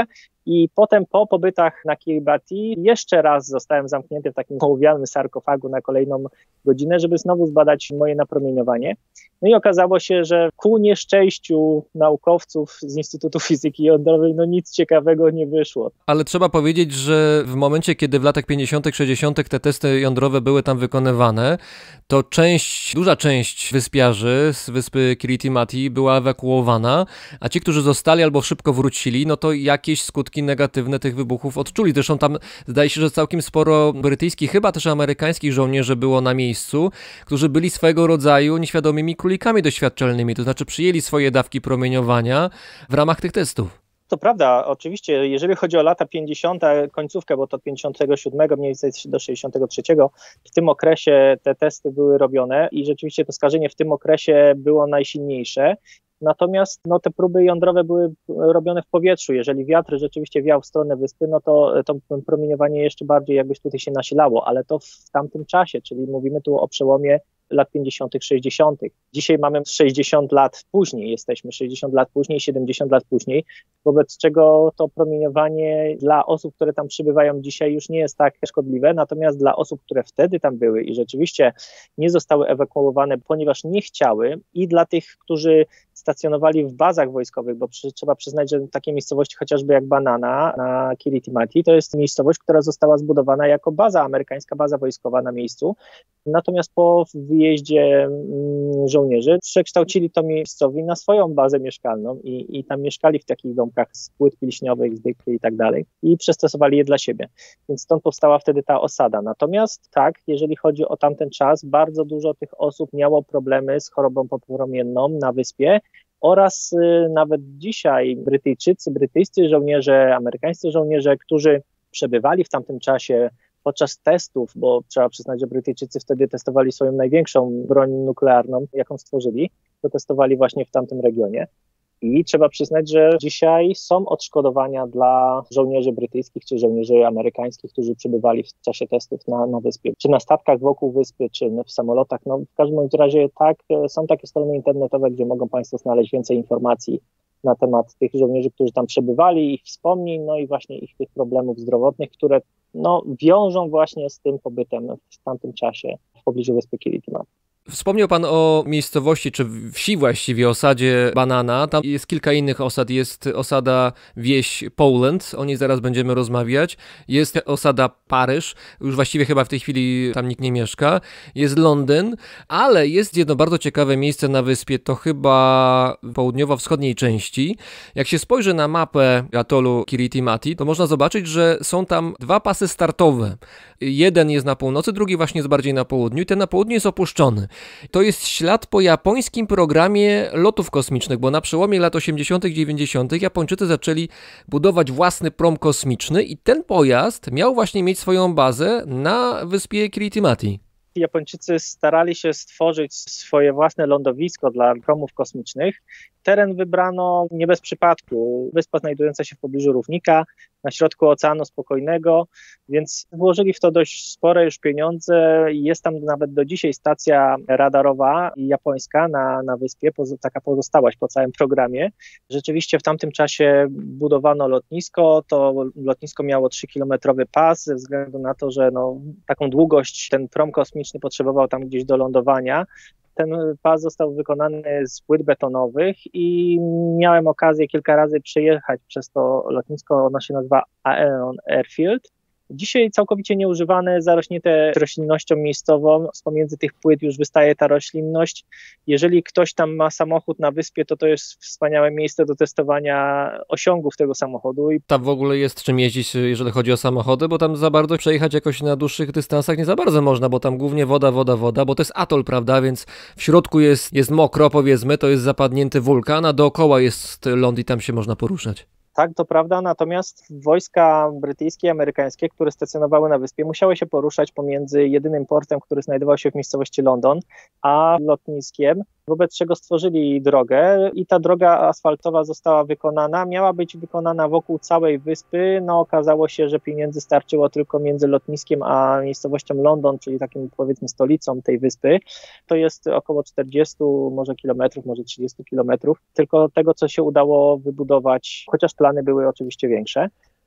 [SPEAKER 4] I potem po pobytach na Kiribati jeszcze raz zostałem zamknięty w takim ołowianym sarkofagu na kolejną godzinę, żeby znowu zbadać moje napromieniowanie. No i okazało się, że ku nieszczęściu naukowców z Instytutu Fizyki Jądrowej no nic ciekawego nie wyszło.
[SPEAKER 1] Ale trzeba powiedzieć, że w momencie, kiedy w latach pięćdziesiątych, sześćdziesiątych te testy jądrowe były tam wykonywane, to część, duża część wyspiarzy z wyspy Kiriti Mati była ewakuowana, a ci, którzy zostali albo szybko wrócili, no to jakieś skutki negatywne tych wybuchów odczuli. Zresztą tam zdaje się, że całkiem sporo brytyjskich, chyba też amerykańskich żołnierzy było na miejscu, którzy byli swego rodzaju nieświadomymi królikami doświadczalnymi, to znaczy przyjęli swoje dawki promieniowania w ramach tych testów.
[SPEAKER 4] To prawda, oczywiście, jeżeli chodzi o lata pięćdziesiąte, końcówkę, bo to od pięćdziesiątego siódmego mniej więcej do sześćdziesiątego trzeciego, w tym okresie te testy były robione i rzeczywiście to skażenie w tym okresie było najsilniejsze. Natomiast no, te próby jądrowe były robione w powietrzu. Jeżeli wiatr rzeczywiście wiał w stronę wyspy, no to to promieniowanie jeszcze bardziej jakbyś tutaj się nasilało, ale to w tamtym czasie, czyli mówimy tu o przełomie lat pięćdziesiątych, sześćdziesiątych. Dzisiaj mamy sześćdziesiąt lat później, jesteśmy sześćdziesiąt lat później, siedemdziesiąt lat później, wobec czego to promieniowanie dla osób, które tam przybywają dzisiaj już nie jest tak szkodliwe, natomiast dla osób, które wtedy tam były i rzeczywiście nie zostały ewakuowane, ponieważ nie chciały i dla tych, którzy stacjonowali w bazach wojskowych, bo przy, trzeba przyznać, że takie miejscowości chociażby jak Banana na Kiriti Mati, to jest miejscowość, która została zbudowana jako baza, amerykańska baza wojskowa na miejscu. Natomiast po wyjeździe mm, żołnierzy przekształcili to miejscowi na swoją bazę mieszkalną i, i tam mieszkali w takich domkach z płyt pilśniowych, z dyki i tak dalej i przystosowali je dla siebie. Więc stąd powstała wtedy ta osada. Natomiast tak, jeżeli chodzi o tamten czas, bardzo dużo tych osób miało problemy z chorobą popromienną na wyspie oraz y, nawet dzisiaj Brytyjczycy, brytyjscy żołnierze, amerykańscy żołnierze, którzy przebywali w tamtym czasie podczas testów, bo trzeba przyznać, że Brytyjczycy wtedy testowali swoją największą broń nuklearną, jaką stworzyli, to testowali właśnie w tamtym regionie. I trzeba przyznać, że dzisiaj są odszkodowania dla żołnierzy brytyjskich czy żołnierzy amerykańskich, którzy przebywali w czasie testów na, na wyspie. Czy na statkach wokół wyspy, czy w samolotach. No, w każdym razie tak, są takie strony internetowe, gdzie mogą Państwo znaleźć więcej informacji na temat tych żołnierzy, którzy tam przebywali, ich wspomnień, no i właśnie ich tych problemów zdrowotnych, które no, wiążą właśnie z tym pobytem w tamtym czasie w pobliżu wyspy Kiriti Mati.
[SPEAKER 1] Wspomniał Pan o miejscowości, czy wsi właściwie, osadzie Banana. Tam jest kilka innych osad. Jest osada wieś Poland, o niej zaraz będziemy rozmawiać. Jest osada Paryż, już właściwie chyba w tej chwili tam nikt nie mieszka. Jest Londyn, ale jest jedno bardzo ciekawe miejsce na wyspie, to chyba w południowo-wschodniej części. Jak się spojrzy na mapę atolu Kiriti Mati, to można zobaczyć, że są tam dwa pasy startowe. Jeden jest na północy, drugi właśnie jest bardziej na południu i ten na południu jest opuszczony. To jest ślad po japońskim programie lotów kosmicznych, bo na przełomie lat osiemdziesiątych, dziewięćdziesiątych Japończycy zaczęli budować własny prom kosmiczny i ten pojazd miał właśnie mieć swoją bazę na wyspie Kiriti Mati.
[SPEAKER 4] Japończycy starali się stworzyć swoje własne lądowisko dla promów kosmicznych. Teren wybrano nie bez przypadku. Wyspa znajdująca się w pobliżu równika, na środku Oceanu Spokojnego, więc włożyli w to dość spore już pieniądze. Jest tam nawet do dzisiaj stacja radarowa japońska na, na wyspie, taka pozostałaś po całym programie. Rzeczywiście w tamtym czasie budowano lotnisko, to lotnisko miało trzykilometrowy pas ze względu na to, że no, taką długość ten prom kosmiczny potrzebował tam gdzieś do lądowania. Ten pas został wykonany z płyt betonowych i miałem okazję kilka razy przejechać przez to lotnisko, ono się nazywa Aeon Airfield. Dzisiaj całkowicie nieużywane, zarośnięte roślinnością miejscową, z pomiędzy tych płyt już wystaje ta roślinność. Jeżeli ktoś tam ma samochód na wyspie, to to jest wspaniałe miejsce do testowania osiągów tego samochodu.
[SPEAKER 1] Tam w ogóle jest czym jeździć, jeżeli chodzi o samochody, bo tam za bardzo przejechać jakoś na dłuższych dystansach nie za bardzo można, bo tam głównie woda, woda, woda, bo to jest atol, prawda, więc w środku jest, jest mokro, powiedzmy, to jest zapadnięty wulkan, a dookoła jest ląd i tam się można poruszać.
[SPEAKER 4] Tak, to prawda, natomiast wojska brytyjskie i amerykańskie, które stacjonowały na wyspie, musiały się poruszać pomiędzy jedynym portem, który znajdował się w miejscowości London, a lotniskiem, wobec czego stworzyli drogę i ta droga asfaltowa została wykonana, miała być wykonana wokół całej wyspy, no okazało się, że pieniędzy starczyło tylko między lotniskiem a miejscowością London, czyli takim powiedzmy stolicą tej wyspy. To jest około czterdzieści może kilometrów, może trzydzieści kilometrów, tylko tego, co się udało wybudować, chociaż plany były oczywiście większe.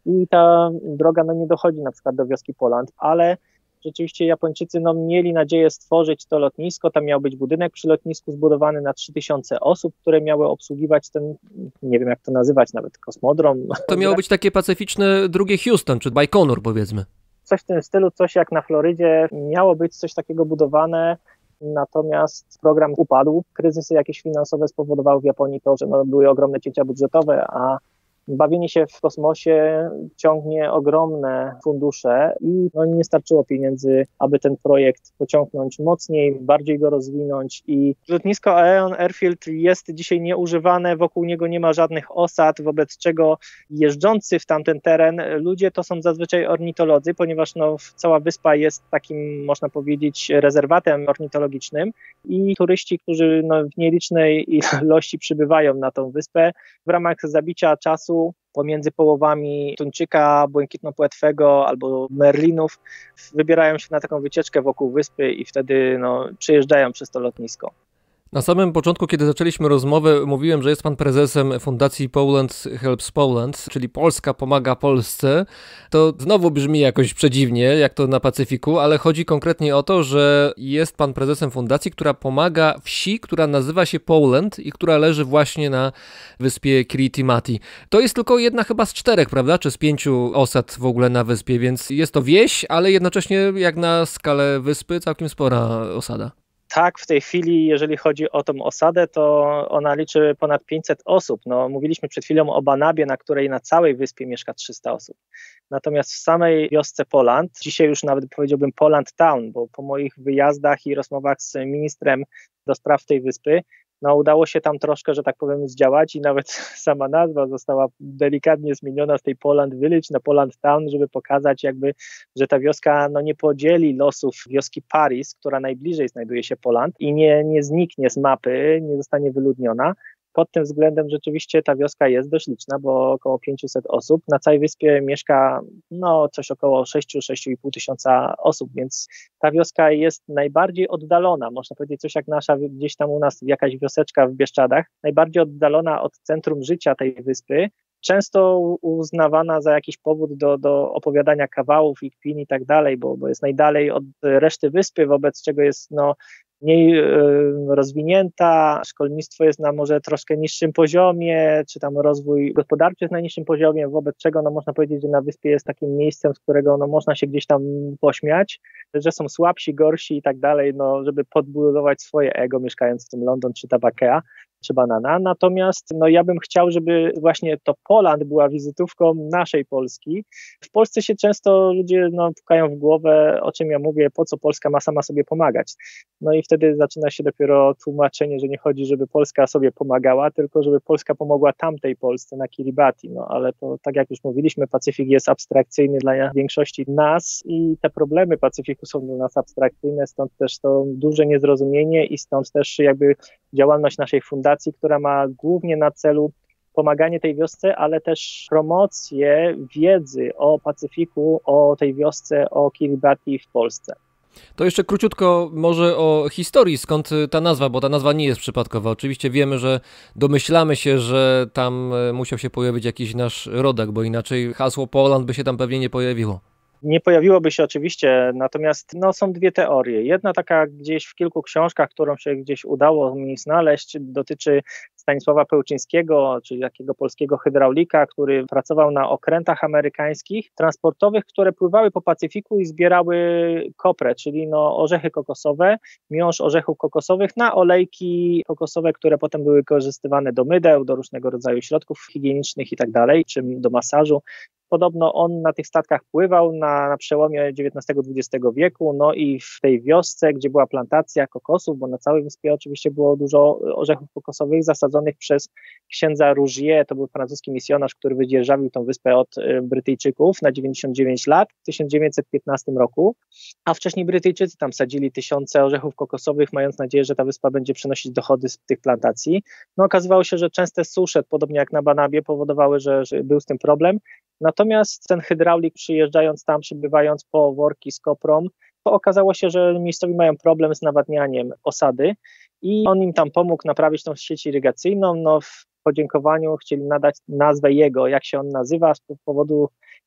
[SPEAKER 4] i ta droga no, nie dochodzi na przykład do wioski Poland, ale rzeczywiście Japończycy no, mieli nadzieję stworzyć to lotnisko, tam miał być budynek przy lotnisku zbudowany na trzy tysiące osób, które miały obsługiwać ten, nie wiem jak to nazywać nawet, kosmodrom.
[SPEAKER 1] To miało być takie pacyficzne drugie Houston, czy Bajkonur powiedzmy.
[SPEAKER 4] Coś w tym stylu, coś jak na Florydzie, miało być coś takiego budowane, natomiast program upadł. Kryzysy jakieś finansowe spowodowały w Japonii to, że no, były ogromne cięcia budżetowe, a bawienie się w kosmosie ciągnie ogromne fundusze i no, nie starczyło pieniędzy, aby ten projekt pociągnąć mocniej, bardziej go rozwinąć i lotnisko Aeon Airfield jest dzisiaj nieużywane, wokół niego nie ma żadnych osad, wobec czego jeżdżący w tamten teren ludzie to są zazwyczaj ornitolodzy, ponieważ no, cała wyspa jest takim, można powiedzieć, rezerwatem ornitologicznym i turyści, którzy no, w nielicznej ilości przybywają na tą wyspę w ramach zabicia czasu pomiędzy połowami tuńczyka, błękitnopłetwego albo merlinów wybierają się na taką wycieczkę wokół wyspy i wtedy no, przejeżdżają przez to lotnisko.
[SPEAKER 1] Na samym początku, kiedy zaczęliśmy rozmowę, mówiłem, że jest pan prezesem Fundacji Poland Helps Poland, czyli Polska pomaga Polsce. To znowu brzmi jakoś przedziwnie, jak to na Pacyfiku, ale chodzi konkretnie o to, że jest pan prezesem fundacji, która pomaga wsi, która nazywa się Poland i która leży właśnie na wyspie Kiritimati. To jest tylko jedna chyba z czterech, prawda, czy z pięciu osad w ogóle na wyspie, więc jest to wieś, ale jednocześnie jak na skalę wyspy całkiem spora osada.
[SPEAKER 4] Tak, w tej chwili, jeżeli chodzi o tą osadę, to ona liczy ponad pięćset osób. No, mówiliśmy przed chwilą o Banabie, na której na całej wyspie mieszka trzysta osób. Natomiast w samej wiosce Poland, dzisiaj już nawet powiedziałbym Poland Town, bo po moich wyjazdach i rozmowach z ministrem do spraw tej wyspy, no udało się tam troszkę, że tak powiem, zdziałać i nawet sama nazwa została delikatnie zmieniona z tej Poland Village na Poland Town, żeby pokazać jakby, że ta wioska no, nie podzieli losów wioski Paris, która najbliżej znajduje się Poland i nie, nie zniknie z mapy, nie zostanie wyludniona. Pod tym względem rzeczywiście ta wioska jest dość liczna, bo około pięćset osób. Na całej wyspie mieszka no, coś około sześć do sześciu i pół tysiąca osób, więc ta wioska jest najbardziej oddalona, można powiedzieć coś jak nasza, gdzieś tam u nas jakaś wioseczka w Bieszczadach, najbardziej oddalona od centrum życia tej wyspy, często uznawana za jakiś powód do, do opowiadania kawałów i kpin i tak dalej, bo, bo jest najdalej od reszty wyspy, wobec czego jest no, mniej y, rozwinięta, szkolnictwo jest na może troszkę niższym poziomie, czy tam rozwój gospodarczy jest na niższym poziomie, wobec czego no, można powiedzieć, że na wyspie jest takim miejscem, z którego no, można się gdzieś tam pośmiać, że są słabsi, gorsi i tak dalej, no, żeby podbudować swoje ego, mieszkając w tym London czy Tabakea czy Banana. Natomiast no, ja bym chciał, żeby właśnie to Poland była wizytówką naszej Polski. W Polsce się często ludzie no, pukają w głowę, o czym ja mówię, po co Polska ma sama sobie pomagać. No i wtedy zaczyna się dopiero tłumaczenie, że nie chodzi, żeby Polska sobie pomagała, tylko żeby Polska pomogła tamtej Polsce na Kiribati. No ale to tak jak już mówiliśmy, Pacyfik jest abstrakcyjny dla większości nas i te problemy Pacyfiku są dla nas abstrakcyjne, stąd też to duże niezrozumienie i stąd też jakby działalność naszej fundacji, która ma głównie na celu pomaganie tej wiosce, ale też promocję wiedzy o Pacyfiku, o tej wiosce, o Kiribati w Polsce.
[SPEAKER 1] To jeszcze króciutko może o historii, skąd ta nazwa, bo ta nazwa nie jest przypadkowa. Oczywiście wiemy, że domyślamy się, że tam musiał się pojawić jakiś nasz rodak, bo inaczej hasło Poland by się tam pewnie nie pojawiło.
[SPEAKER 4] Nie pojawiłoby się oczywiście, natomiast no, są dwie teorie. Jedna taka gdzieś w kilku książkach, którą się gdzieś udało mi znaleźć, dotyczy Stanisława Pełczyńskiego, czyli takiego polskiego hydraulika, który pracował na okrętach amerykańskich, transportowych, które pływały po Pacyfiku i zbierały koprę, czyli no, orzechy kokosowe, miąższ orzechów kokosowych na olejki kokosowe, które potem były wykorzystywane do mydeł, do różnego rodzaju środków higienicznych i tak dalej, czy do masażu. Podobno on na tych statkach pływał na, na przełomie dziewiętnastego dwudziestego wieku, no i w tej wiosce, gdzie była plantacja kokosów, bo na całej wyspie oczywiście było dużo orzechów kokosowych zasadzonych przez księdza Rougier, to był francuski misjonarz, który wydzierżawił tą wyspę od Brytyjczyków na dziewięćdziesiąt dziewięć lat w tysiąc dziewięćset piętnastym roku, a wcześniej Brytyjczycy tam sadzili tysiące orzechów kokosowych, mając nadzieję, że ta wyspa będzie przynosić dochody z tych plantacji. No okazywało się, że częste susze, podobnie jak na Banabie, powodowały, że, że był z tym problem. Natomiast ten hydraulik przyjeżdżając tam, przybywając po worki z koprą, to okazało się, że miejscowi mają problem z nawadnianiem osady i on im tam pomógł naprawić tą sieć irygacyjną. No, w podziękowaniu chcieli nadać nazwę jego, jak się on nazywa, z powodu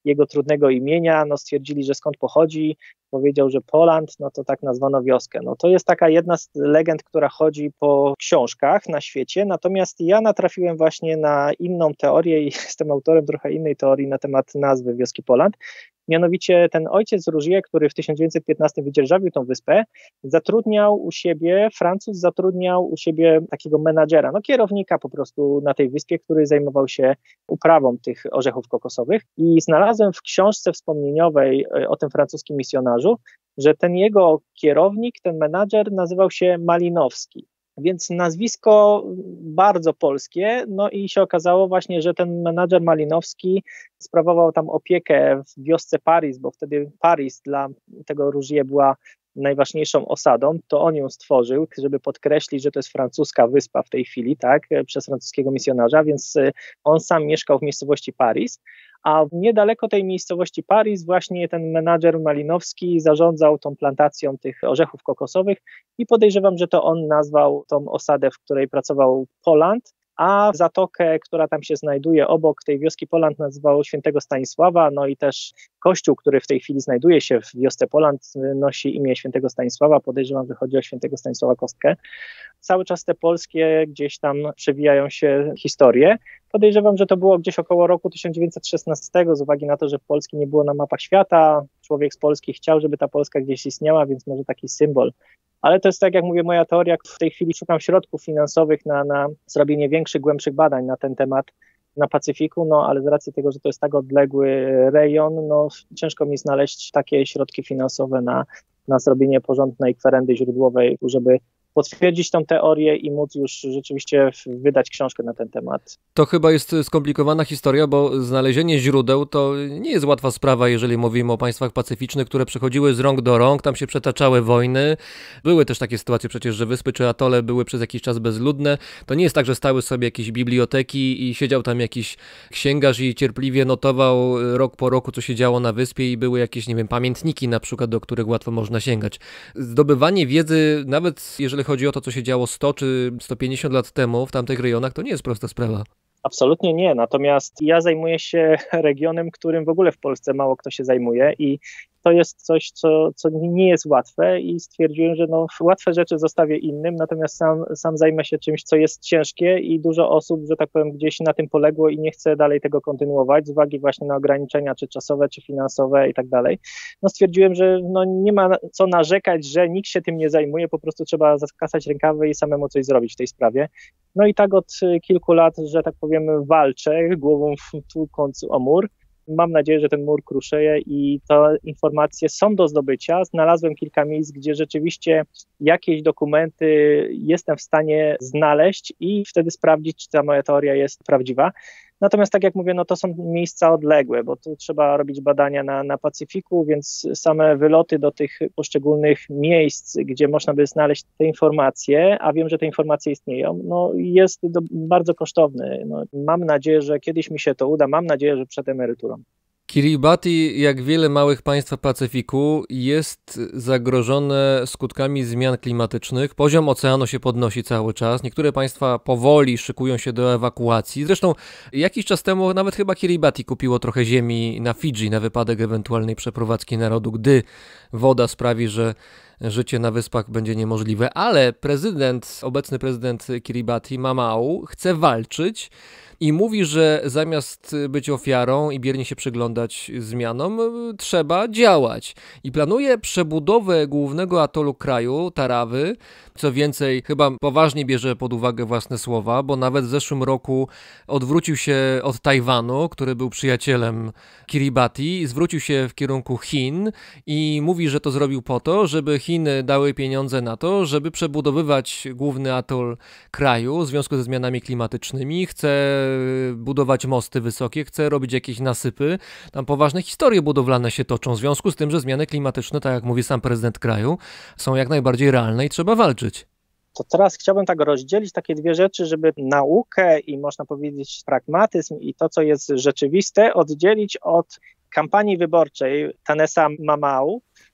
[SPEAKER 4] jego trudnego imienia, no stwierdzili, że skąd pochodzi, powiedział, że Poland, no to tak nazwano wioskę. No to jest taka jedna z legend, która chodzi po książkach na świecie, natomiast ja natrafiłem właśnie na inną teorię i jestem autorem trochę innej teorii na temat nazwy wioski Poland. Mianowicie ten ojciec Rougier, który w tysiąc dziewięćset piętnastym wydzierżawił tą wyspę, zatrudniał u siebie, Francuz zatrudniał u siebie takiego menadżera, no kierownika po prostu na tej wyspie, który zajmował się uprawą tych orzechów kokosowych i znalazłem w książce wspomnieniowej o tym francuskim misjonarzu, że ten jego kierownik, ten menadżer nazywał się Malinowski. Więc nazwisko bardzo polskie, no i się okazało właśnie, że ten menadżer Malinowski sprawował tam opiekę w wiosce Paris, bo wtedy Paris dla tego Rougier była najważniejszą osadą, to on ją stworzył, żeby podkreślić, że to jest francuska wyspa w tej chwili, tak, przez francuskiego misjonarza, więc on sam mieszkał w miejscowości Paris, a niedaleko tej miejscowości Paris właśnie ten menadżer Malinowski zarządzał tą plantacją tych orzechów kokosowych i podejrzewam, że to on nazwał tą osadę, w której pracował Poland, a zatokę, która tam się znajduje obok tej wioski Poland, nazywał Świętego Stanisława, no i też kościół, który w tej chwili znajduje się w wiosce Poland, nosi imię Świętego Stanisława, podejrzewam, że chodzi o Świętego Stanisława Kostkę. Cały czas te polskie gdzieś tam przewijają się historie. Podejrzewam, że to było gdzieś około roku tysiąc dziewięćset szesnastego, z uwagi na to, że Polski nie było na mapach świata, człowiek z Polski chciał, żeby ta Polska gdzieś istniała, więc może taki symbol. Ale to jest tak, jak mówię, moja teoria, w tej chwili szukam środków finansowych na, na zrobienie większych, głębszych badań na ten temat na Pacyfiku, no ale z racji tego, że to jest tak odległy rejon, no ciężko mi znaleźć takie środki finansowe na, na zrobienie porządnej kwerendy źródłowej, żeby potwierdzić tą teorię i móc już rzeczywiście wydać książkę na ten temat.
[SPEAKER 1] To chyba jest skomplikowana historia, bo znalezienie źródeł to nie jest łatwa sprawa, jeżeli mówimy o państwach pacyficznych, które przechodziły z rąk do rąk, tam się przetaczały wojny. Były też takie sytuacje przecież, że wyspy czy atole były przez jakiś czas bezludne. To nie jest tak, że stały sobie jakieś biblioteki i siedział tam jakiś księgarz i cierpliwie notował rok po roku, co się działo na wyspie i były jakieś, nie wiem, pamiętniki na przykład, do których łatwo można sięgać. Zdobywanie wiedzy, nawet jeżeli chodzi o to, co się działo sto czy sto pięćdziesiąt lat temu w tamtych rejonach, to nie jest prosta sprawa.
[SPEAKER 4] Absolutnie nie, natomiast ja zajmuję się regionem, którym w ogóle w Polsce mało kto się zajmuje i to jest coś, co, co nie jest łatwe i stwierdziłem, że no, łatwe rzeczy zostawię innym, natomiast sam, sam zajmę się czymś, co jest ciężkie i dużo osób, że tak powiem, gdzieś na tym poległo i nie chce dalej tego kontynuować z uwagi właśnie na ograniczenia czy czasowe, czy finansowe i tak dalej. No stwierdziłem, że no, nie ma co narzekać, że nikt się tym nie zajmuje, po prostu trzeba zaskasać rękawy i samemu coś zrobić w tej sprawie. No i tak od kilku lat, że tak powiem, walczę głową tłukąc o mur. Mam nadzieję, że ten mur kruszeje i te informacje są do zdobycia. Znalazłem kilka miejsc, gdzie rzeczywiście jakieś dokumenty jestem w stanie znaleźć i wtedy sprawdzić, czy ta moja teoria jest prawdziwa. Natomiast tak jak mówię, no to są miejsca odległe, bo tu trzeba robić badania na, na Pacyfiku, więc same wyloty do tych poszczególnych miejsc, gdzie można by znaleźć te informacje, a wiem, że te informacje istnieją, no jest do, bardzo kosztowny. No, mam nadzieję, że kiedyś mi się to uda, mam nadzieję, że przed emeryturą.
[SPEAKER 1] Kiribati, jak wiele małych państw Pacyfiku, jest zagrożone skutkami zmian klimatycznych. Poziom oceanu się podnosi cały czas. Niektóre państwa powoli szykują się do ewakuacji. Zresztą jakiś czas temu nawet chyba Kiribati kupiło trochę ziemi na Fidżi na wypadek ewentualnej przeprowadzki narodu, gdy woda sprawi, że życie na wyspach będzie niemożliwe. Ale prezydent, obecny prezydent Kiribati, Mamau, chce walczyć i mówi, że zamiast być ofiarą i biernie się przyglądać zmianom, trzeba działać. I planuje przebudowę głównego atolu kraju, Tarawy. Co więcej, chyba poważnie bierze pod uwagę własne słowa, bo nawet w zeszłym roku odwrócił się od Tajwanu, który był przyjacielem Kiribati, zwrócił się w kierunku Chin i mówi, że to zrobił po to, żeby Chiny dały pieniądze na to, żeby przebudowywać główny atol kraju w związku ze zmianami klimatycznymi. Chce budować mosty wysokie, chce robić jakieś nasypy. Tam poważne historie budowlane się toczą w związku z tym, że zmiany klimatyczne, tak jak mówi sam prezydent kraju, są jak najbardziej realne i trzeba walczyć.
[SPEAKER 4] To teraz chciałbym tak rozdzielić takie dwie rzeczy, żeby naukę i można powiedzieć pragmatyzm i to, co jest rzeczywiste, oddzielić od kampanii wyborczej Tanesa Mamau,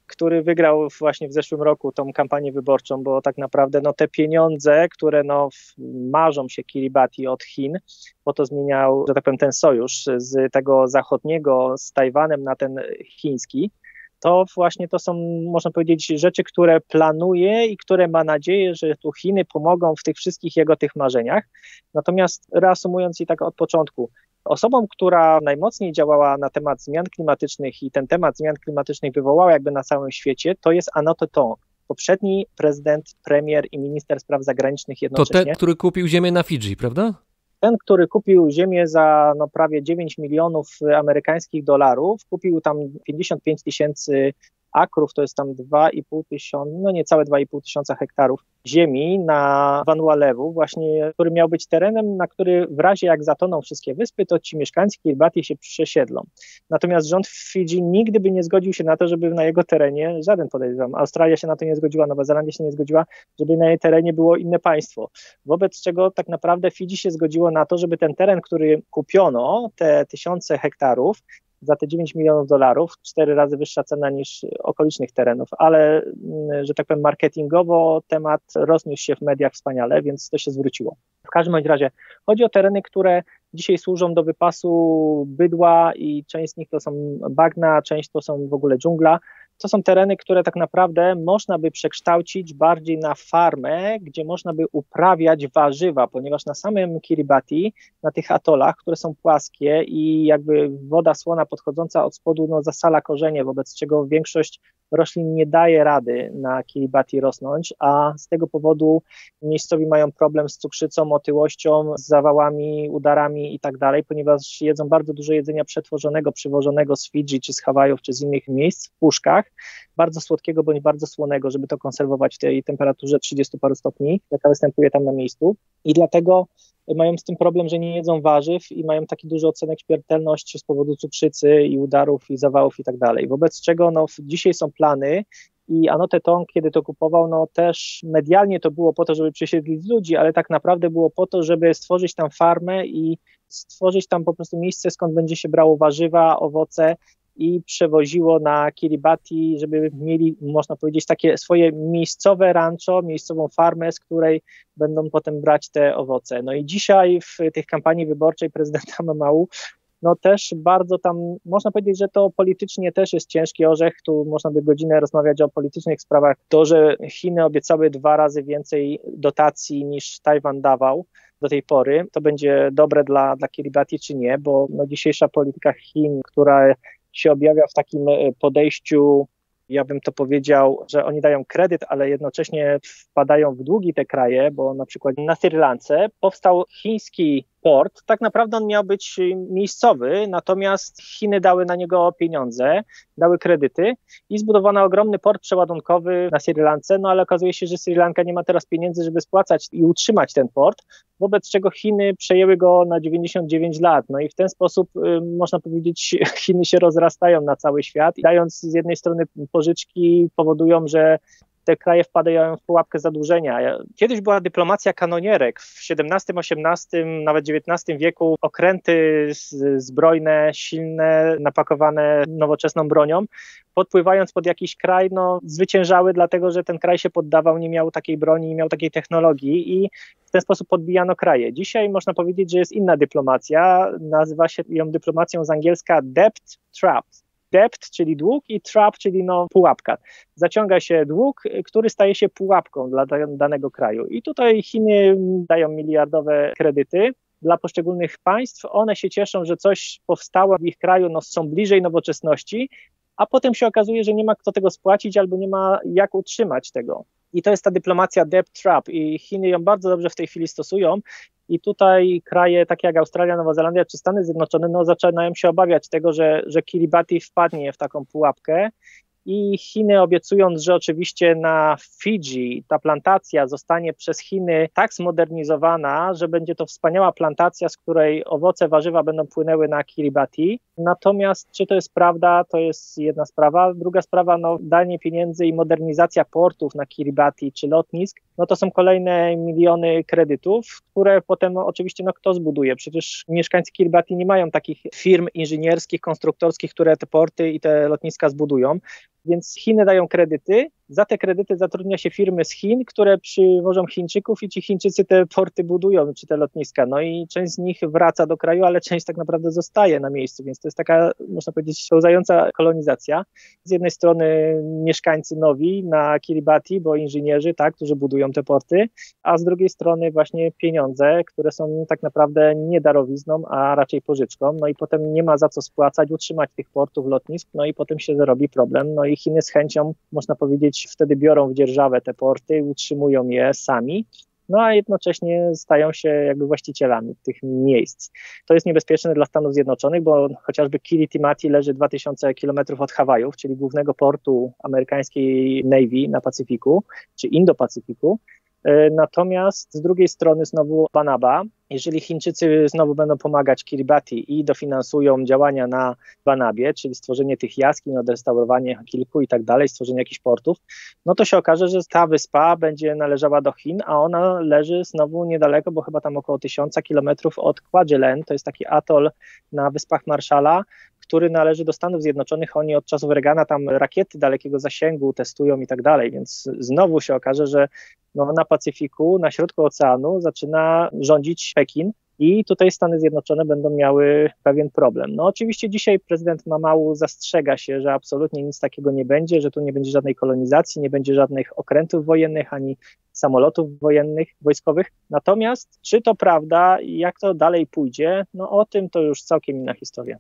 [SPEAKER 4] który wygrał właśnie w zeszłym roku tą kampanię wyborczą, bo tak naprawdę no, te pieniądze, które no, marzą się Kiribati od Chin, po to zmieniał, że tak powiem, ten sojusz z tego zachodniego, z Tajwanem na ten chiński, to właśnie to są, można powiedzieć, rzeczy, które planuje i które ma nadzieję, że tu Chiny pomogą w tych wszystkich jego tych marzeniach. Natomiast reasumując i tak od początku, osobą, która najmocniej działała na temat zmian klimatycznych i ten temat zmian klimatycznych wywołała jakby na całym świecie, to jest Anote Tong, poprzedni prezydent, premier i minister spraw zagranicznych jednocześnie.
[SPEAKER 1] To ten, który kupił ziemię na Fidżi, prawda?
[SPEAKER 4] Ten, który kupił ziemię za no, prawie dziewięć milionów amerykańskich dolarów, kupił tam pięćdziesiąt pięć tysięcy akrów, to jest tam dwa i pół tysiąca, no niecałe dwa i pół tysiąca hektarów ziemi na Vanuatu, właśnie, który miał być terenem, na który w razie jak zatoną wszystkie wyspy, to ci mieszkańcy Kiribati się przesiedlą. Natomiast rząd w Fidżi nigdy by nie zgodził się na to, żeby na jego terenie, żaden podejrzewam, Australia się na to nie zgodziła, Nowa Zelandia się nie zgodziła, żeby na jej terenie było inne państwo. Wobec czego tak naprawdę Fidżi się zgodziło na to, żeby ten teren, który kupiono, te tysiące hektarów, za te dziewięć milionów dolarów, cztery razy wyższa cena niż okolicznych terenów, ale, że tak powiem, marketingowo temat rozniósł się w mediach wspaniale, więc to się zwróciło. W każdym bądź razie chodzi o tereny, które dzisiaj służą do wypasu bydła i część z nich to są bagna, część to są w ogóle dżungla. To są tereny, które tak naprawdę można by przekształcić bardziej na farmę, gdzie można by uprawiać warzywa, ponieważ na samym Kiribati, na tych atolach, które są płaskie i jakby woda słona podchodząca od spodu no, zasala korzenie, wobec czego większość roślin nie daje rady na Kiribati rosnąć, a z tego powodu miejscowi mają problem z cukrzycą, otyłością, z zawałami, udarami i tak dalej, ponieważ jedzą bardzo dużo jedzenia przetworzonego, przywożonego z Fidżi, czy z Hawajów, czy z innych miejsc w puszkach, bardzo słodkiego bądź bardzo słonego, żeby to konserwować w tej temperaturze trzydziestu paru stopni, jaka występuje tam na miejscu. I dlatego mają z tym problem, że nie jedzą warzyw i mają taki duży odsetek śmiertelności z powodu cukrzycy i udarów i zawałów i tak dalej. Wobec czego no, dzisiaj są plany i Anote Tong, kiedy to kupował, no też medialnie to było po to, żeby przesiedlić ludzi, ale tak naprawdę było po to, żeby stworzyć tam farmę i stworzyć tam po prostu miejsce, skąd będzie się brało warzywa, owoce i przewoziło na Kiribati, żeby mieli, można powiedzieć, takie swoje miejscowe rancho, miejscową farmę, z której będą potem brać te owoce. No i dzisiaj w tej kampanii wyborczej prezydenta Mamau, no też bardzo tam, można powiedzieć, że to politycznie też jest ciężki orzech, tu można by godzinę rozmawiać o politycznych sprawach. To, że Chiny obiecały dwa razy więcej dotacji niż Tajwan dawał do tej pory, to będzie dobre dla, dla Kiribati czy nie, bo no, dzisiejsza polityka Chin, która się objawia w takim podejściu, ja bym to powiedział, że oni dają kredyt, ale jednocześnie wpadają w długi te kraje, bo na przykład na Sri Lance powstał chiński port, tak naprawdę on miał być miejscowy, natomiast Chiny dały na niego pieniądze, dały kredyty i zbudowano ogromny port przeładunkowy na Sri Lance, no ale okazuje się, że Sri Lanka nie ma teraz pieniędzy, żeby spłacać i utrzymać ten port, wobec czego Chiny przejęły go na dziewięćdziesiąt dziewięć lat, no i w ten sposób y, można powiedzieć, Chiny się rozrastają na cały świat, dając z jednej strony pożyczki powodują, że te kraje wpadają w pułapkę zadłużenia. Kiedyś była dyplomacja kanonierek. W siedemnastym, osiemnastym, nawet dziewiętnastym wieku okręty zbrojne, silne, napakowane nowoczesną bronią, podpływając pod jakiś kraj, no, zwyciężały, dlatego że ten kraj się poddawał, nie miał takiej broni, nie miał takiej technologii i w ten sposób podbijano kraje. Dzisiaj można powiedzieć, że jest inna dyplomacja. Nazywa się ją dyplomacją z angielska debt trap. Debt, czyli dług, i trap, czyli no, pułapka. Zaciąga się dług, który staje się pułapką dla danego kraju. I tutaj Chiny dają miliardowe kredyty dla poszczególnych państw. One się cieszą, że coś powstało w ich kraju, no, są bliżej nowoczesności, a potem się okazuje, że nie ma kto tego spłacić albo nie ma jak utrzymać tego. I to jest ta dyplomacja debt trap i Chiny ją bardzo dobrze w tej chwili stosują. I tutaj kraje takie jak Australia, Nowa Zelandia czy Stany Zjednoczone no, zaczynają się obawiać tego, że, że Kiribati wpadnie w taką pułapkę i Chiny obiecując, że oczywiście na Fidżi ta plantacja zostanie przez Chiny tak zmodernizowana, że będzie to wspaniała plantacja, z której owoce, warzywa będą płynęły na Kiribati. Natomiast czy to jest prawda, to jest jedna sprawa. Druga sprawa, no danie pieniędzy i modernizacja portów na Kiribati czy lotnisk, no to są kolejne miliony kredytów, które potem no, oczywiście no kto zbuduje? Przecież mieszkańcy Kiribati nie mają takich firm inżynierskich, konstruktorskich, które te porty i te lotniska zbudują. Więc Chiny dają kredyty, za te kredyty zatrudnia się firmy z Chin, które przywożą Chińczyków i ci Chińczycy te porty budują, czy te lotniska. No i część z nich wraca do kraju, ale część tak naprawdę zostaje na miejscu, więc to jest taka, można powiedzieć, pełzająca kolonizacja. Z jednej strony mieszkańcy nowi na Kiribati, bo inżynierzy, tak, którzy budują te porty, a z drugiej strony właśnie pieniądze, które są tak naprawdę nie darowizną, a raczej pożyczką. No i potem nie ma za co spłacać, utrzymać tych portów, lotnisk, no i potem się robi problem. No i Chiny z chęcią, można powiedzieć, wtedy biorą w dzierżawę te porty, utrzymują je sami, no a jednocześnie stają się jakby właścicielami tych miejsc. To jest niebezpieczne dla Stanów Zjednoczonych, bo chociażby Kiritimati leży dwa tysiące kilometrów od Hawajów, czyli głównego portu amerykańskiej Navy na Pacyfiku, czy Indo-Pacyfiku. Natomiast z drugiej strony znowu Banaba, jeżeli Chińczycy znowu będą pomagać Kiribati i dofinansują działania na Banabie, czyli stworzenie tych jaskiń, odrestaurowanie kilku i tak dalej, stworzenie jakichś portów, no to się okaże, że ta wyspa będzie należała do Chin, a ona leży znowu niedaleko, bo chyba tam około tysiąca kilometrów od Kwajalein, to jest taki atol na Wyspach Marshalla, który należy do Stanów Zjednoczonych. Oni od czasów Reagana tam rakiety dalekiego zasięgu testują i tak dalej, więc znowu się okaże, że no, na Pacyfiku, na środku oceanu zaczyna rządzić Pekin i tutaj Stany Zjednoczone będą miały pewien problem. No oczywiście dzisiaj prezydent Mamału zastrzega się, że absolutnie nic takiego nie będzie, że tu nie będzie żadnej kolonizacji, nie będzie żadnych okrętów wojennych, ani samolotów wojennych, wojskowych. Natomiast czy to prawda i jak to dalej pójdzie, no o tym to już całkiem inna historia.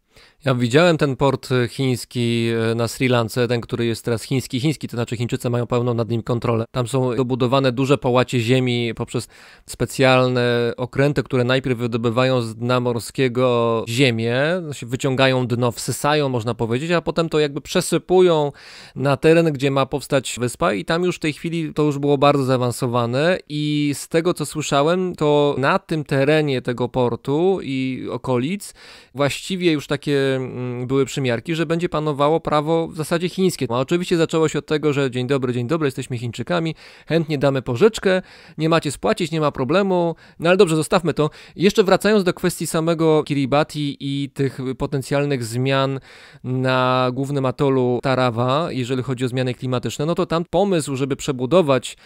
[SPEAKER 1] Ja widziałem ten port chiński na Sri Lance, ten, który jest teraz chiński. Chiński, to znaczy Chińczycy mają pełną nad nim kontrolę. Tam są dobudowane duże połacie ziemi poprzez specjalne okręty, które najpierw wydobywają z dna morskiego ziemię, wyciągają dno, wsysają, można powiedzieć, a potem to jakby przesypują na teren, gdzie ma powstać wyspa i tam już w tej chwili to już było bardzo zaawansowane i z tego, co słyszałem, to na tym terenie tego portu i okolic właściwie już takie były przymiarki, że będzie panowało prawo w zasadzie chińskie. A oczywiście zaczęło się od tego, że dzień dobry, dzień dobry, jesteśmy Chińczykami, chętnie damy pożyczkę, nie macie spłacić, nie ma problemu, no ale dobrze, zostawmy to. Jeszcze wracając do kwestii samego Kiribati i tych potencjalnych zmian na głównym atolu Tarawa, jeżeli chodzi o zmiany klimatyczne, no to tam pomysł, żeby przebudować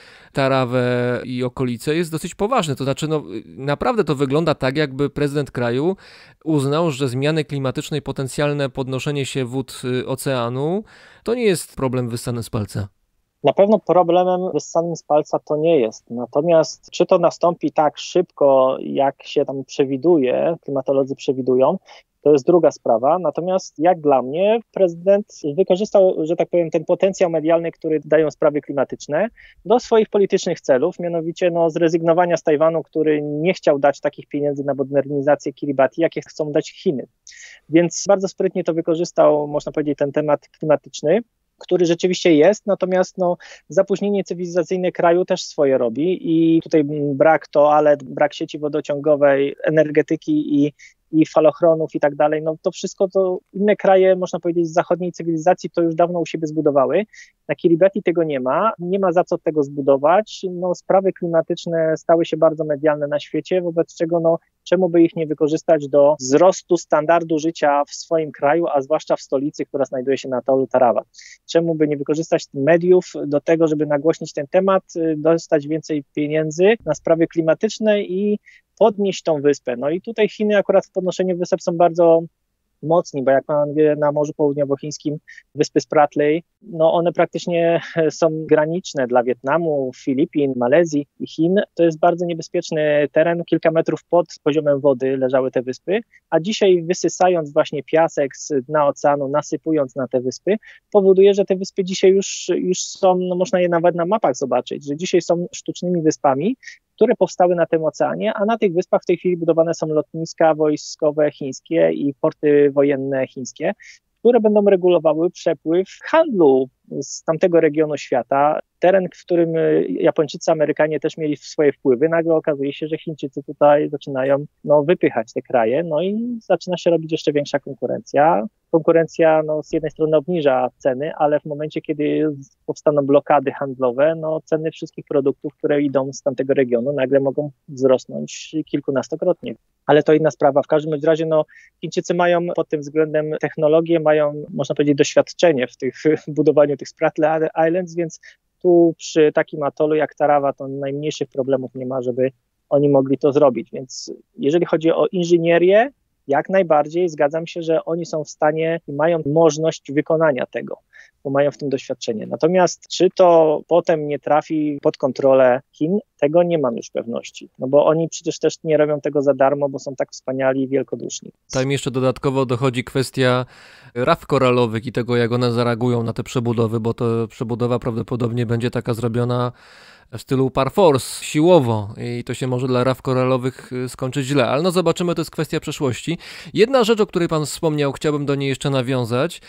[SPEAKER 1] Tarawę i okolice jest dosyć poważny. To znaczy, no naprawdę to wygląda tak, jakby prezydent kraju uznał, że zmiany klimatyczne i potencjalne podnoszenie się wód oceanu to nie jest problem wyssany z palca.
[SPEAKER 4] Na pewno problemem wyssanym z palca to nie jest. Natomiast czy to nastąpi tak szybko, jak się tam przewiduje, klimatolodzy przewidują, to jest druga sprawa. Natomiast jak dla mnie prezydent wykorzystał, że tak powiem, ten potencjał medialny, który dają sprawy klimatyczne do swoich politycznych celów, mianowicie no, zrezygnowania z Tajwanu, który nie chciał dać takich pieniędzy na modernizację Kiribati, jakie chcą dać Chiny. Więc bardzo sprytnie to wykorzystał, można powiedzieć, ten temat klimatyczny, który rzeczywiście jest, natomiast no, zapóźnienie cywilizacyjne kraju też swoje robi i tutaj brak toalet, brak sieci wodociągowej, energetyki i i falochronów i tak dalej, no to wszystko to inne kraje, można powiedzieć, z zachodniej cywilizacji to już dawno u siebie zbudowały. Na Kiribati tego nie ma, nie ma za co tego zbudować. No, sprawy klimatyczne stały się bardzo medialne na świecie, wobec czego no, czemu by ich nie wykorzystać do wzrostu standardu życia w swoim kraju, a zwłaszcza w stolicy, która znajduje się na atolu Tarawa. Czemu by nie wykorzystać mediów do tego, żeby nagłośnić ten temat, dostać więcej pieniędzy na sprawy klimatyczne i podnieść tą wyspę. No i tutaj Chiny akurat w podnoszeniu wysep są bardzo mocni, bo jak pan wie, na Morzu Południowochińskim wyspy Spratly, no one praktycznie są graniczne dla Wietnamu, Filipin, Malezji i Chin. To jest bardzo niebezpieczny teren, kilka metrów pod poziomem wody leżały te wyspy, a dzisiaj wysysając właśnie piasek z dna oceanu, nasypując na te wyspy, powoduje, że te wyspy dzisiaj już, już są, no można je nawet na mapach zobaczyć, że dzisiaj są sztucznymi wyspami, które powstały na tym oceanie, a na tych wyspach w tej chwili budowane są lotniska wojskowe chińskie i porty wojenne chińskie, które będą regulowały przepływ handlu z tamtego regionu świata. Teren, w którym Japończycy, Amerykanie też mieli swoje wpływy, nagle okazuje się, że Chińczycy tutaj zaczynają no, wypychać te kraje, no i zaczyna się robić jeszcze większa konkurencja. konkurencja no, z jednej strony obniża ceny, ale w momencie, kiedy powstaną blokady handlowe, no, ceny wszystkich produktów, które idą z tamtego regionu, nagle mogą wzrosnąć kilkunastokrotnie. Ale to inna sprawa. W każdym razie no, Chińczycy mają pod tym względem technologię, mają, można powiedzieć, doświadczenie w, tych, w budowaniu tych Spratly Islands, więc tu przy takim atolu jak Tarawa to najmniejszych problemów nie ma, żeby oni mogli to zrobić. Więc jeżeli chodzi o inżynierię, jak najbardziej zgadzam się, że oni są w stanie i mają możliwość wykonania tego, bo mają w tym doświadczenie. Natomiast czy to potem nie trafi pod kontrolę Chin, tego nie mam już pewności. No bo oni przecież też nie robią tego za darmo, bo są tak wspaniali i wielkoduszni.
[SPEAKER 1] Tam jeszcze dodatkowo dochodzi kwestia raf koralowych i tego, jak one zareagują na te przebudowy, bo to przebudowa prawdopodobnie będzie taka zrobiona w stylu par force, siłowo i to się może dla raf koralowych skończyć źle, ale no zobaczymy, to jest kwestia przyszłości. Jedna rzecz, o której pan wspomniał, chciałbym do niej jeszcze nawiązać,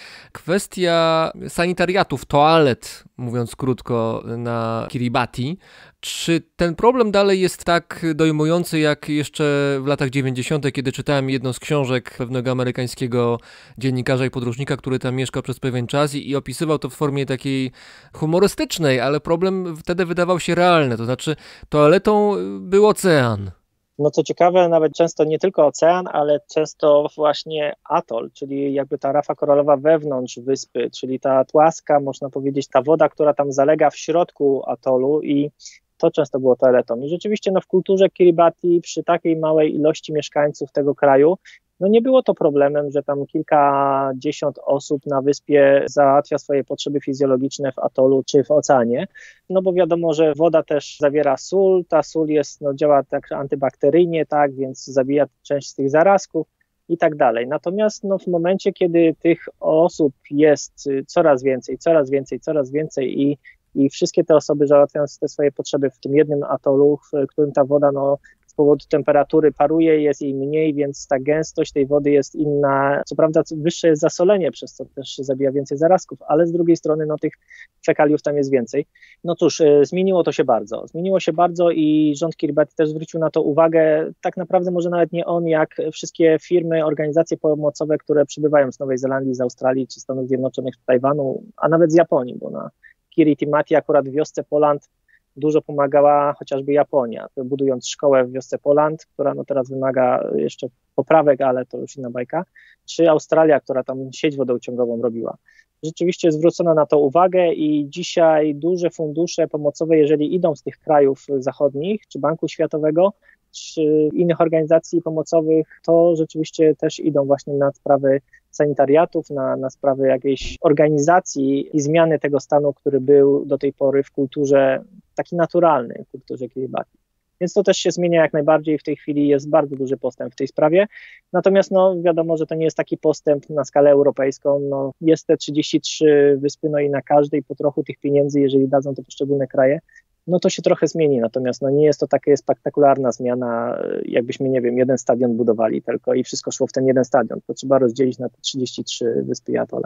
[SPEAKER 1] kwestia sanitariatów, toalet, mówiąc krótko, na Kiribati. Czy ten problem dalej jest tak dojmujący, jak jeszcze w latach dziewięćdziesiątych, kiedy czytałem jedną z książek pewnego amerykańskiego dziennikarza i podróżnika, który tam mieszkał przez pewien czas i, i opisywał to w formie takiej humorystycznej, ale problem wtedy wydawał się realny, to znaczy toaletą był ocean.
[SPEAKER 4] No co ciekawe, nawet często nie tylko ocean, ale często właśnie atol, czyli jakby ta rafa koralowa wewnątrz wyspy, czyli ta płaska, można powiedzieć, ta woda, która tam zalega w środku atolu i to często było toaletą. I rzeczywiście no, w kulturze Kiribati przy takiej małej ilości mieszkańców tego kraju, no nie było to problemem, że tam kilkadziesiąt osób na wyspie załatwia swoje potrzeby fizjologiczne w atolu czy w oceanie, no bo wiadomo, że woda też zawiera sól, ta sól jest, no, działa tak antybakteryjnie, tak, więc zabija część z tych zarazków i tak dalej. Natomiast no, w momencie, kiedy tych osób jest coraz więcej, coraz więcej, coraz więcej i i wszystkie te osoby załatwiają te swoje potrzeby w tym jednym atolu, w którym ta woda no, z powodu temperatury paruje, jest jej mniej, więc ta gęstość tej wody jest inna. Co prawda wyższe jest zasolenie, przez co też się zabija więcej zarazków, ale z drugiej strony no, tych fekaliów tam jest więcej. No cóż, zmieniło to się bardzo. Zmieniło się bardzo i rząd Kiribati też zwrócił na to uwagę. Tak naprawdę może nawet nie on, jak wszystkie firmy, organizacje pomocowe, które przybywają z Nowej Zelandii, z Australii, czy Stanów Zjednoczonych, czy Tajwanu, a nawet z Japonii, bo na Kiritimati akurat w wiosce Poland dużo pomagała chociażby Japonia, budując szkołę w wiosce Poland, która no teraz wymaga jeszcze poprawek, ale to już inna bajka, czy Australia, która tam sieć wodociągową robiła. Rzeczywiście zwrócono na to uwagę i dzisiaj duże fundusze pomocowe, jeżeli idą z tych krajów zachodnich, czy Banku Światowego, czy innych organizacji pomocowych, to rzeczywiście też idą właśnie na sprawy sanitariatów, na, na sprawy jakiejś organizacji i zmiany tego stanu, który był do tej pory w kulturze taki naturalny, w kulturze Kiribati. Więc to też się zmienia jak najbardziej, w tej chwili jest bardzo duży postęp w tej sprawie. Natomiast no, wiadomo, że to nie jest taki postęp na skalę europejską. No, jest te trzydzieści trzy wyspy, no i na każdej po trochu tych pieniędzy, jeżeli dadzą to poszczególne kraje, no to się trochę zmieni. Natomiast no, nie jest to taka spektakularna zmiana, jakbyśmy, nie wiem, jeden stadion budowali tylko i wszystko szło w ten jeden stadion. To trzeba rozdzielić na te trzydzieści trzy wyspy i atole.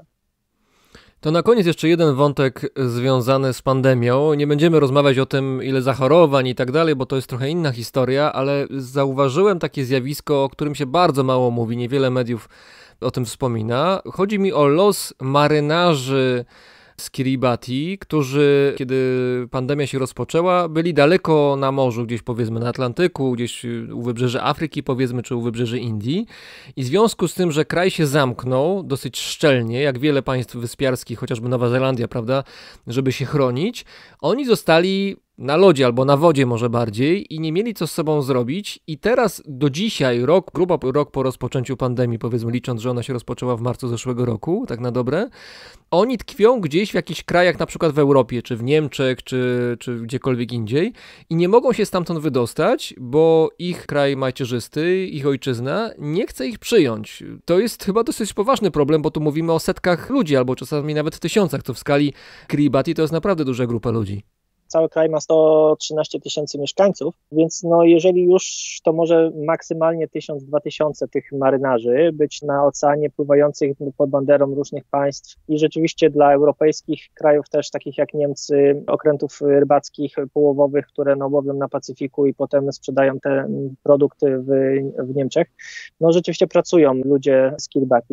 [SPEAKER 1] To na koniec jeszcze jeden wątek związany z pandemią. Nie będziemy rozmawiać o tym, ile zachorowań i tak dalej, bo to jest trochę inna historia, ale zauważyłem takie zjawisko, o którym się bardzo mało mówi, niewiele mediów o tym wspomina. Chodzi mi o los marynarzy z Kiribati, którzy, kiedy pandemia się rozpoczęła, byli daleko na morzu, gdzieś powiedzmy na Atlantyku, gdzieś u wybrzeży Afryki powiedzmy, czy u wybrzeży Indii. I w związku z tym, że kraj się zamknął dosyć szczelnie, jak wiele państw wyspiarskich, chociażby Nowa Zelandia, prawda, żeby się chronić, oni zostali na lodzie albo na wodzie może bardziej i nie mieli co z sobą zrobić i teraz do dzisiaj, rok, grubo rok po rozpoczęciu pandemii, powiedzmy licząc, że ona się rozpoczęła w marcu zeszłego roku, tak na dobre, oni tkwią gdzieś w jakichś krajach, na przykład w Europie, czy w Niemczech, czy, czy gdziekolwiek indziej i nie mogą się stamtąd wydostać, bo ich kraj macierzysty, ich ojczyzna nie chce ich przyjąć. To jest chyba dosyć poważny problem, bo tu mówimy o setkach ludzi, albo czasami nawet tysiącach, co w skali Kiribati to jest naprawdę duża grupa ludzi.
[SPEAKER 4] Cały kraj ma sto trzynaście tysięcy mieszkańców, więc no jeżeli już, to może maksymalnie tysiąc, dwa tysiące tych marynarzy być na oceanie pływających pod banderą różnych państw i rzeczywiście dla europejskich krajów też, takich jak Niemcy, okrętów rybackich połowowych, które no, łowią na Pacyfiku i potem sprzedają te produkty w, w Niemczech, no rzeczywiście pracują ludzie z Kiribati.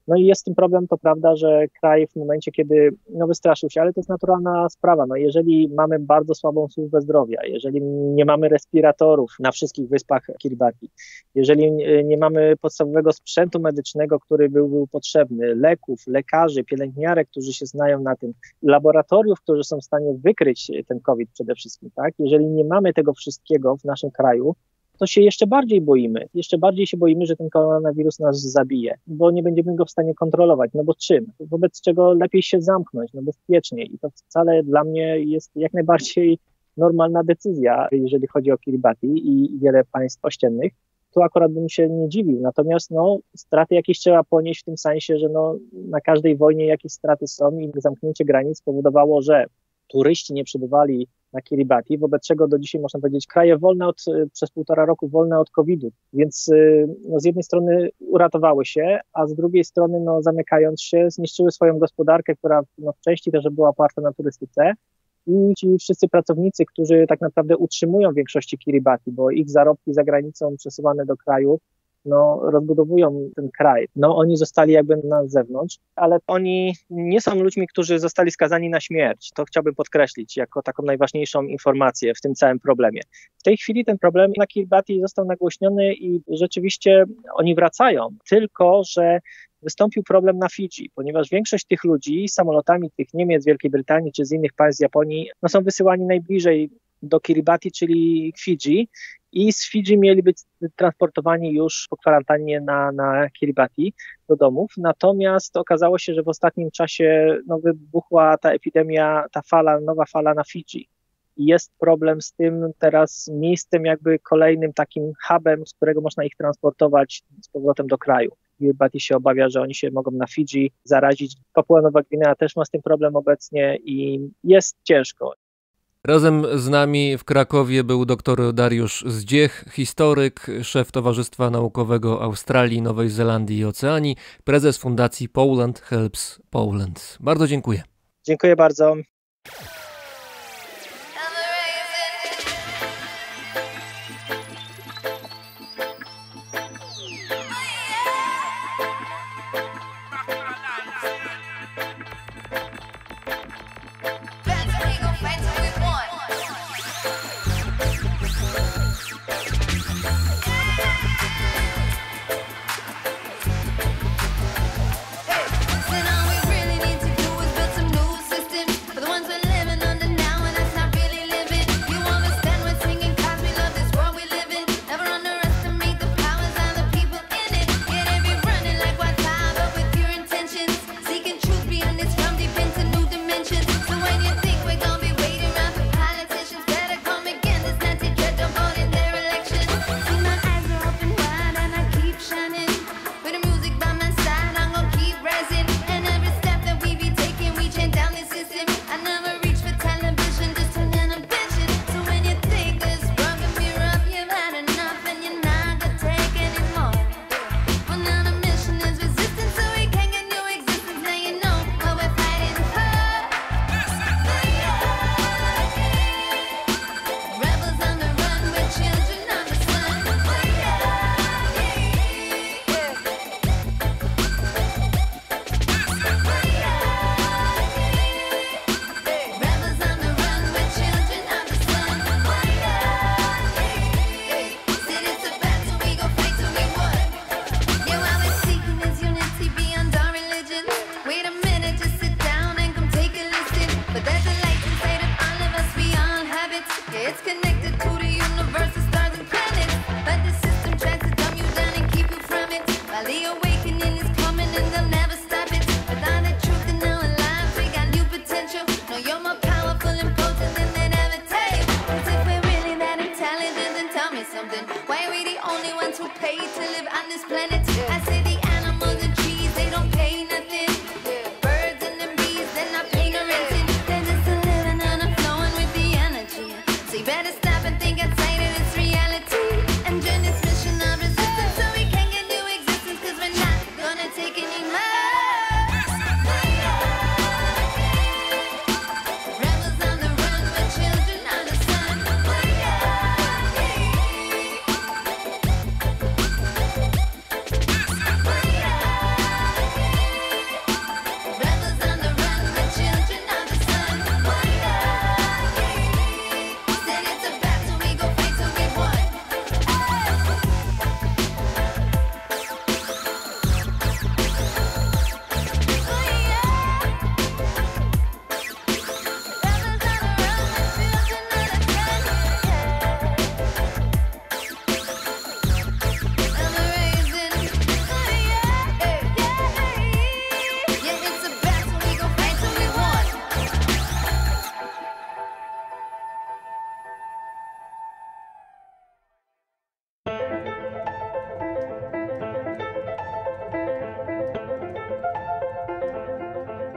[SPEAKER 4] No i jest tym problem, to prawda, że kraj w momencie, kiedy no, wystraszył się, ale to jest naturalna sprawa. No, jeżeli mamy bardzo słabą służbę zdrowia, jeżeli nie mamy respiratorów na wszystkich wyspach Kiribati, jeżeli nie mamy podstawowego sprzętu medycznego, który był, był potrzebny, leków, lekarzy, pielęgniarek, którzy się znają na tym, laboratoriów, którzy są w stanie wykryć ten COVID przede wszystkim, tak? Jeżeli nie mamy tego wszystkiego w naszym kraju, to się jeszcze bardziej boimy. Jeszcze bardziej się boimy, że ten koronawirus nas zabije, bo nie będziemy go w stanie kontrolować. No bo czym? Wobec czego lepiej się zamknąć, no bezpieczniej. I to wcale dla mnie jest jak najbardziej normalna decyzja, jeżeli chodzi o Kiribati i wiele państw ościennych. Tu akurat bym się nie dziwił. Natomiast no, straty jakieś trzeba ponieść w tym sensie, że no, na każdej wojnie jakieś straty są i zamknięcie granic spowodowało, że turyści nie przybywali na Kiribati, wobec czego do dzisiaj można powiedzieć kraje wolne od, przez półtora roku wolne od kowida, więc no, z jednej strony uratowały się, a z drugiej strony no, zamykając się zniszczyły swoją gospodarkę, która no, w części też była oparta na turystyce i ci wszyscy pracownicy, którzy tak naprawdę utrzymują w większości Kiribati, bo ich zarobki za granicą przesuwane do kraju no, rozbudowują ten kraj. No, oni zostali jakby na zewnątrz, ale oni nie są ludźmi, którzy zostali skazani na śmierć. To chciałbym podkreślić jako taką najważniejszą informację w tym całym problemie. W tej chwili ten problem na Kiribati został nagłośniony i rzeczywiście oni wracają, tylko że wystąpił problem na Fidżi, ponieważ większość tych ludzi samolotami tych Niemiec, Wielkiej Brytanii czy z innych państw Japonii no, są wysyłani najbliżej do Kiribati, czyli Fidżi, i z Fidżi mieli być transportowani już po kwarantannie na, na Kiribati do domów. Natomiast okazało się, że w ostatnim czasie no, wybuchła ta epidemia, ta fala, nowa fala na Fidżi. I jest problem z tym teraz miejscem jakby kolejnym takim hubem, z którego można ich transportować z powrotem do kraju. Kiribati się obawia, że oni się mogą na Fidżi zarazić. Papua Nowa Gwinea też ma z tym problem obecnie i jest ciężko.
[SPEAKER 1] Razem z nami w Krakowie był dr Dariusz Zdziech, historyk, szef Towarzystwa Naukowego Australii, Nowej Zelandii i Oceanii, prezes Fundacji Poland Helps Poland. Bardzo dziękuję.
[SPEAKER 4] Dziękuję bardzo.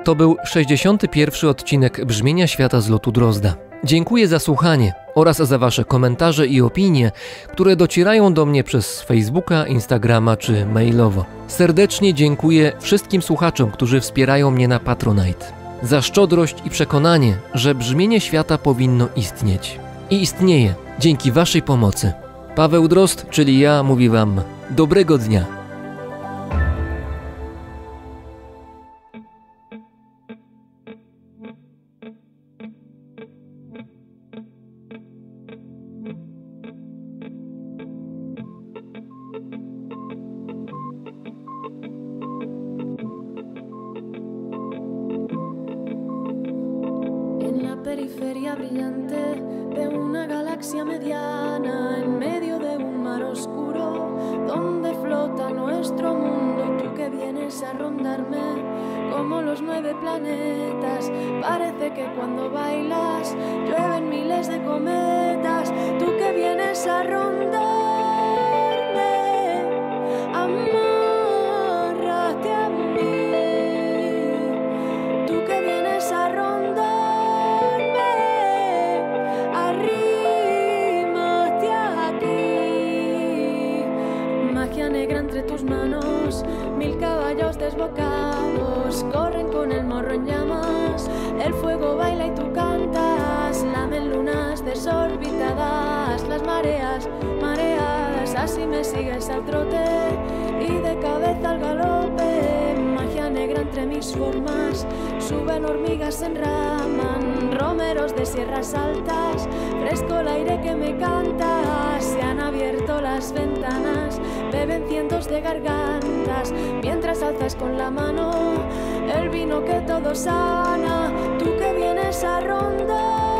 [SPEAKER 1] To był sześćdziesiąty pierwszy odcinek Brzmienia Świata z lotu Drozda. Dziękuję za słuchanie oraz za Wasze komentarze i opinie, które docierają do mnie przez Facebooka, Instagrama czy mailowo. Serdecznie dziękuję wszystkim słuchaczom, którzy wspierają mnie na Patronite. Za szczodrość i przekonanie, że Brzmienie Świata powinno istnieć. I istnieje dzięki Waszej pomocy. Paweł Drozd, czyli ja, mówi Wam dobrego dnia.
[SPEAKER 5] Periferia brillante de una galaxia mediana, en medio de un mar oscuro, donde flota nuestro mundo. Tú que vienes a rondarme como los nueve planetas, parece que cuando bailas llueven miles de cometas. Tú que vienes a rondarme, amárrate a mí. Tú que vienes a rondarme, negra entre tus manos, mil caballos desbocados corren con el morro en llamas. El fuego baila y tú cantas, lamen lunas desorbitadas, las mareas, mareadas. Así me sigues al trote y de cabeza al galope. Magia negra entre mis formas, suben hormigas, se enraman, romeros de sierras altas, fresco el aire que me canta. Se han abierto las ventanas, beben cientos de gargantas, mientras alzas con la mano el vino que todo sana. Tú que vienes a rondarme,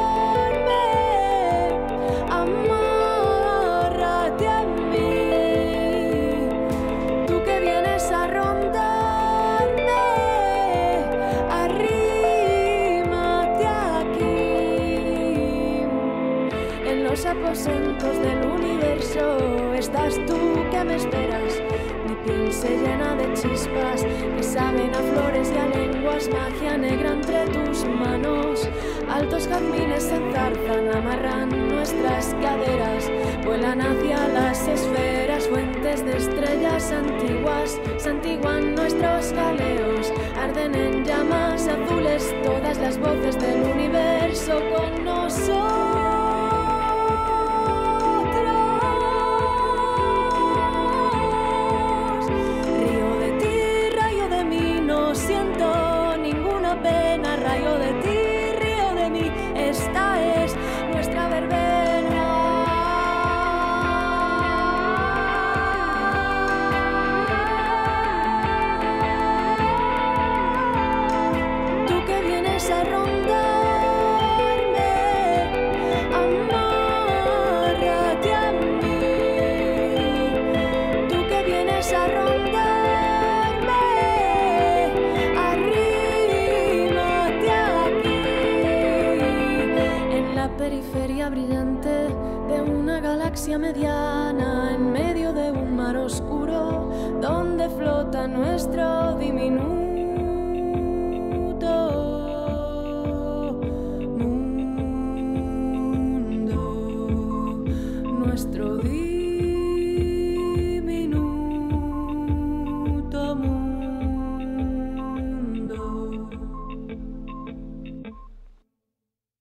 [SPEAKER 5] amárrate a mí. Tú que vienes a rondarme, arrímate aquí. En los aposentos del universo estás tú que me esperas. Mi piel se llena de chispas que saben a flores y a lenguas. Magia negra entre tus manos, altos jazmines se enzarzan, amarran nuestras caderas, vuelan hacia las esferas, fuentes de estrellas antiguas, santiguan nuestros galeos, arden en llamas azules todas las voces del universo con nosotros. Siento ninguna pena, rayo de ti, río de mí, esta es nuestra verbena. Tú que vienes a rondarme, amárrate a mí. Tú que vienes a rondarme, periferia brillante de una galaxia mediana, en medio de un mar oscuro, donde flota nuestro diminuto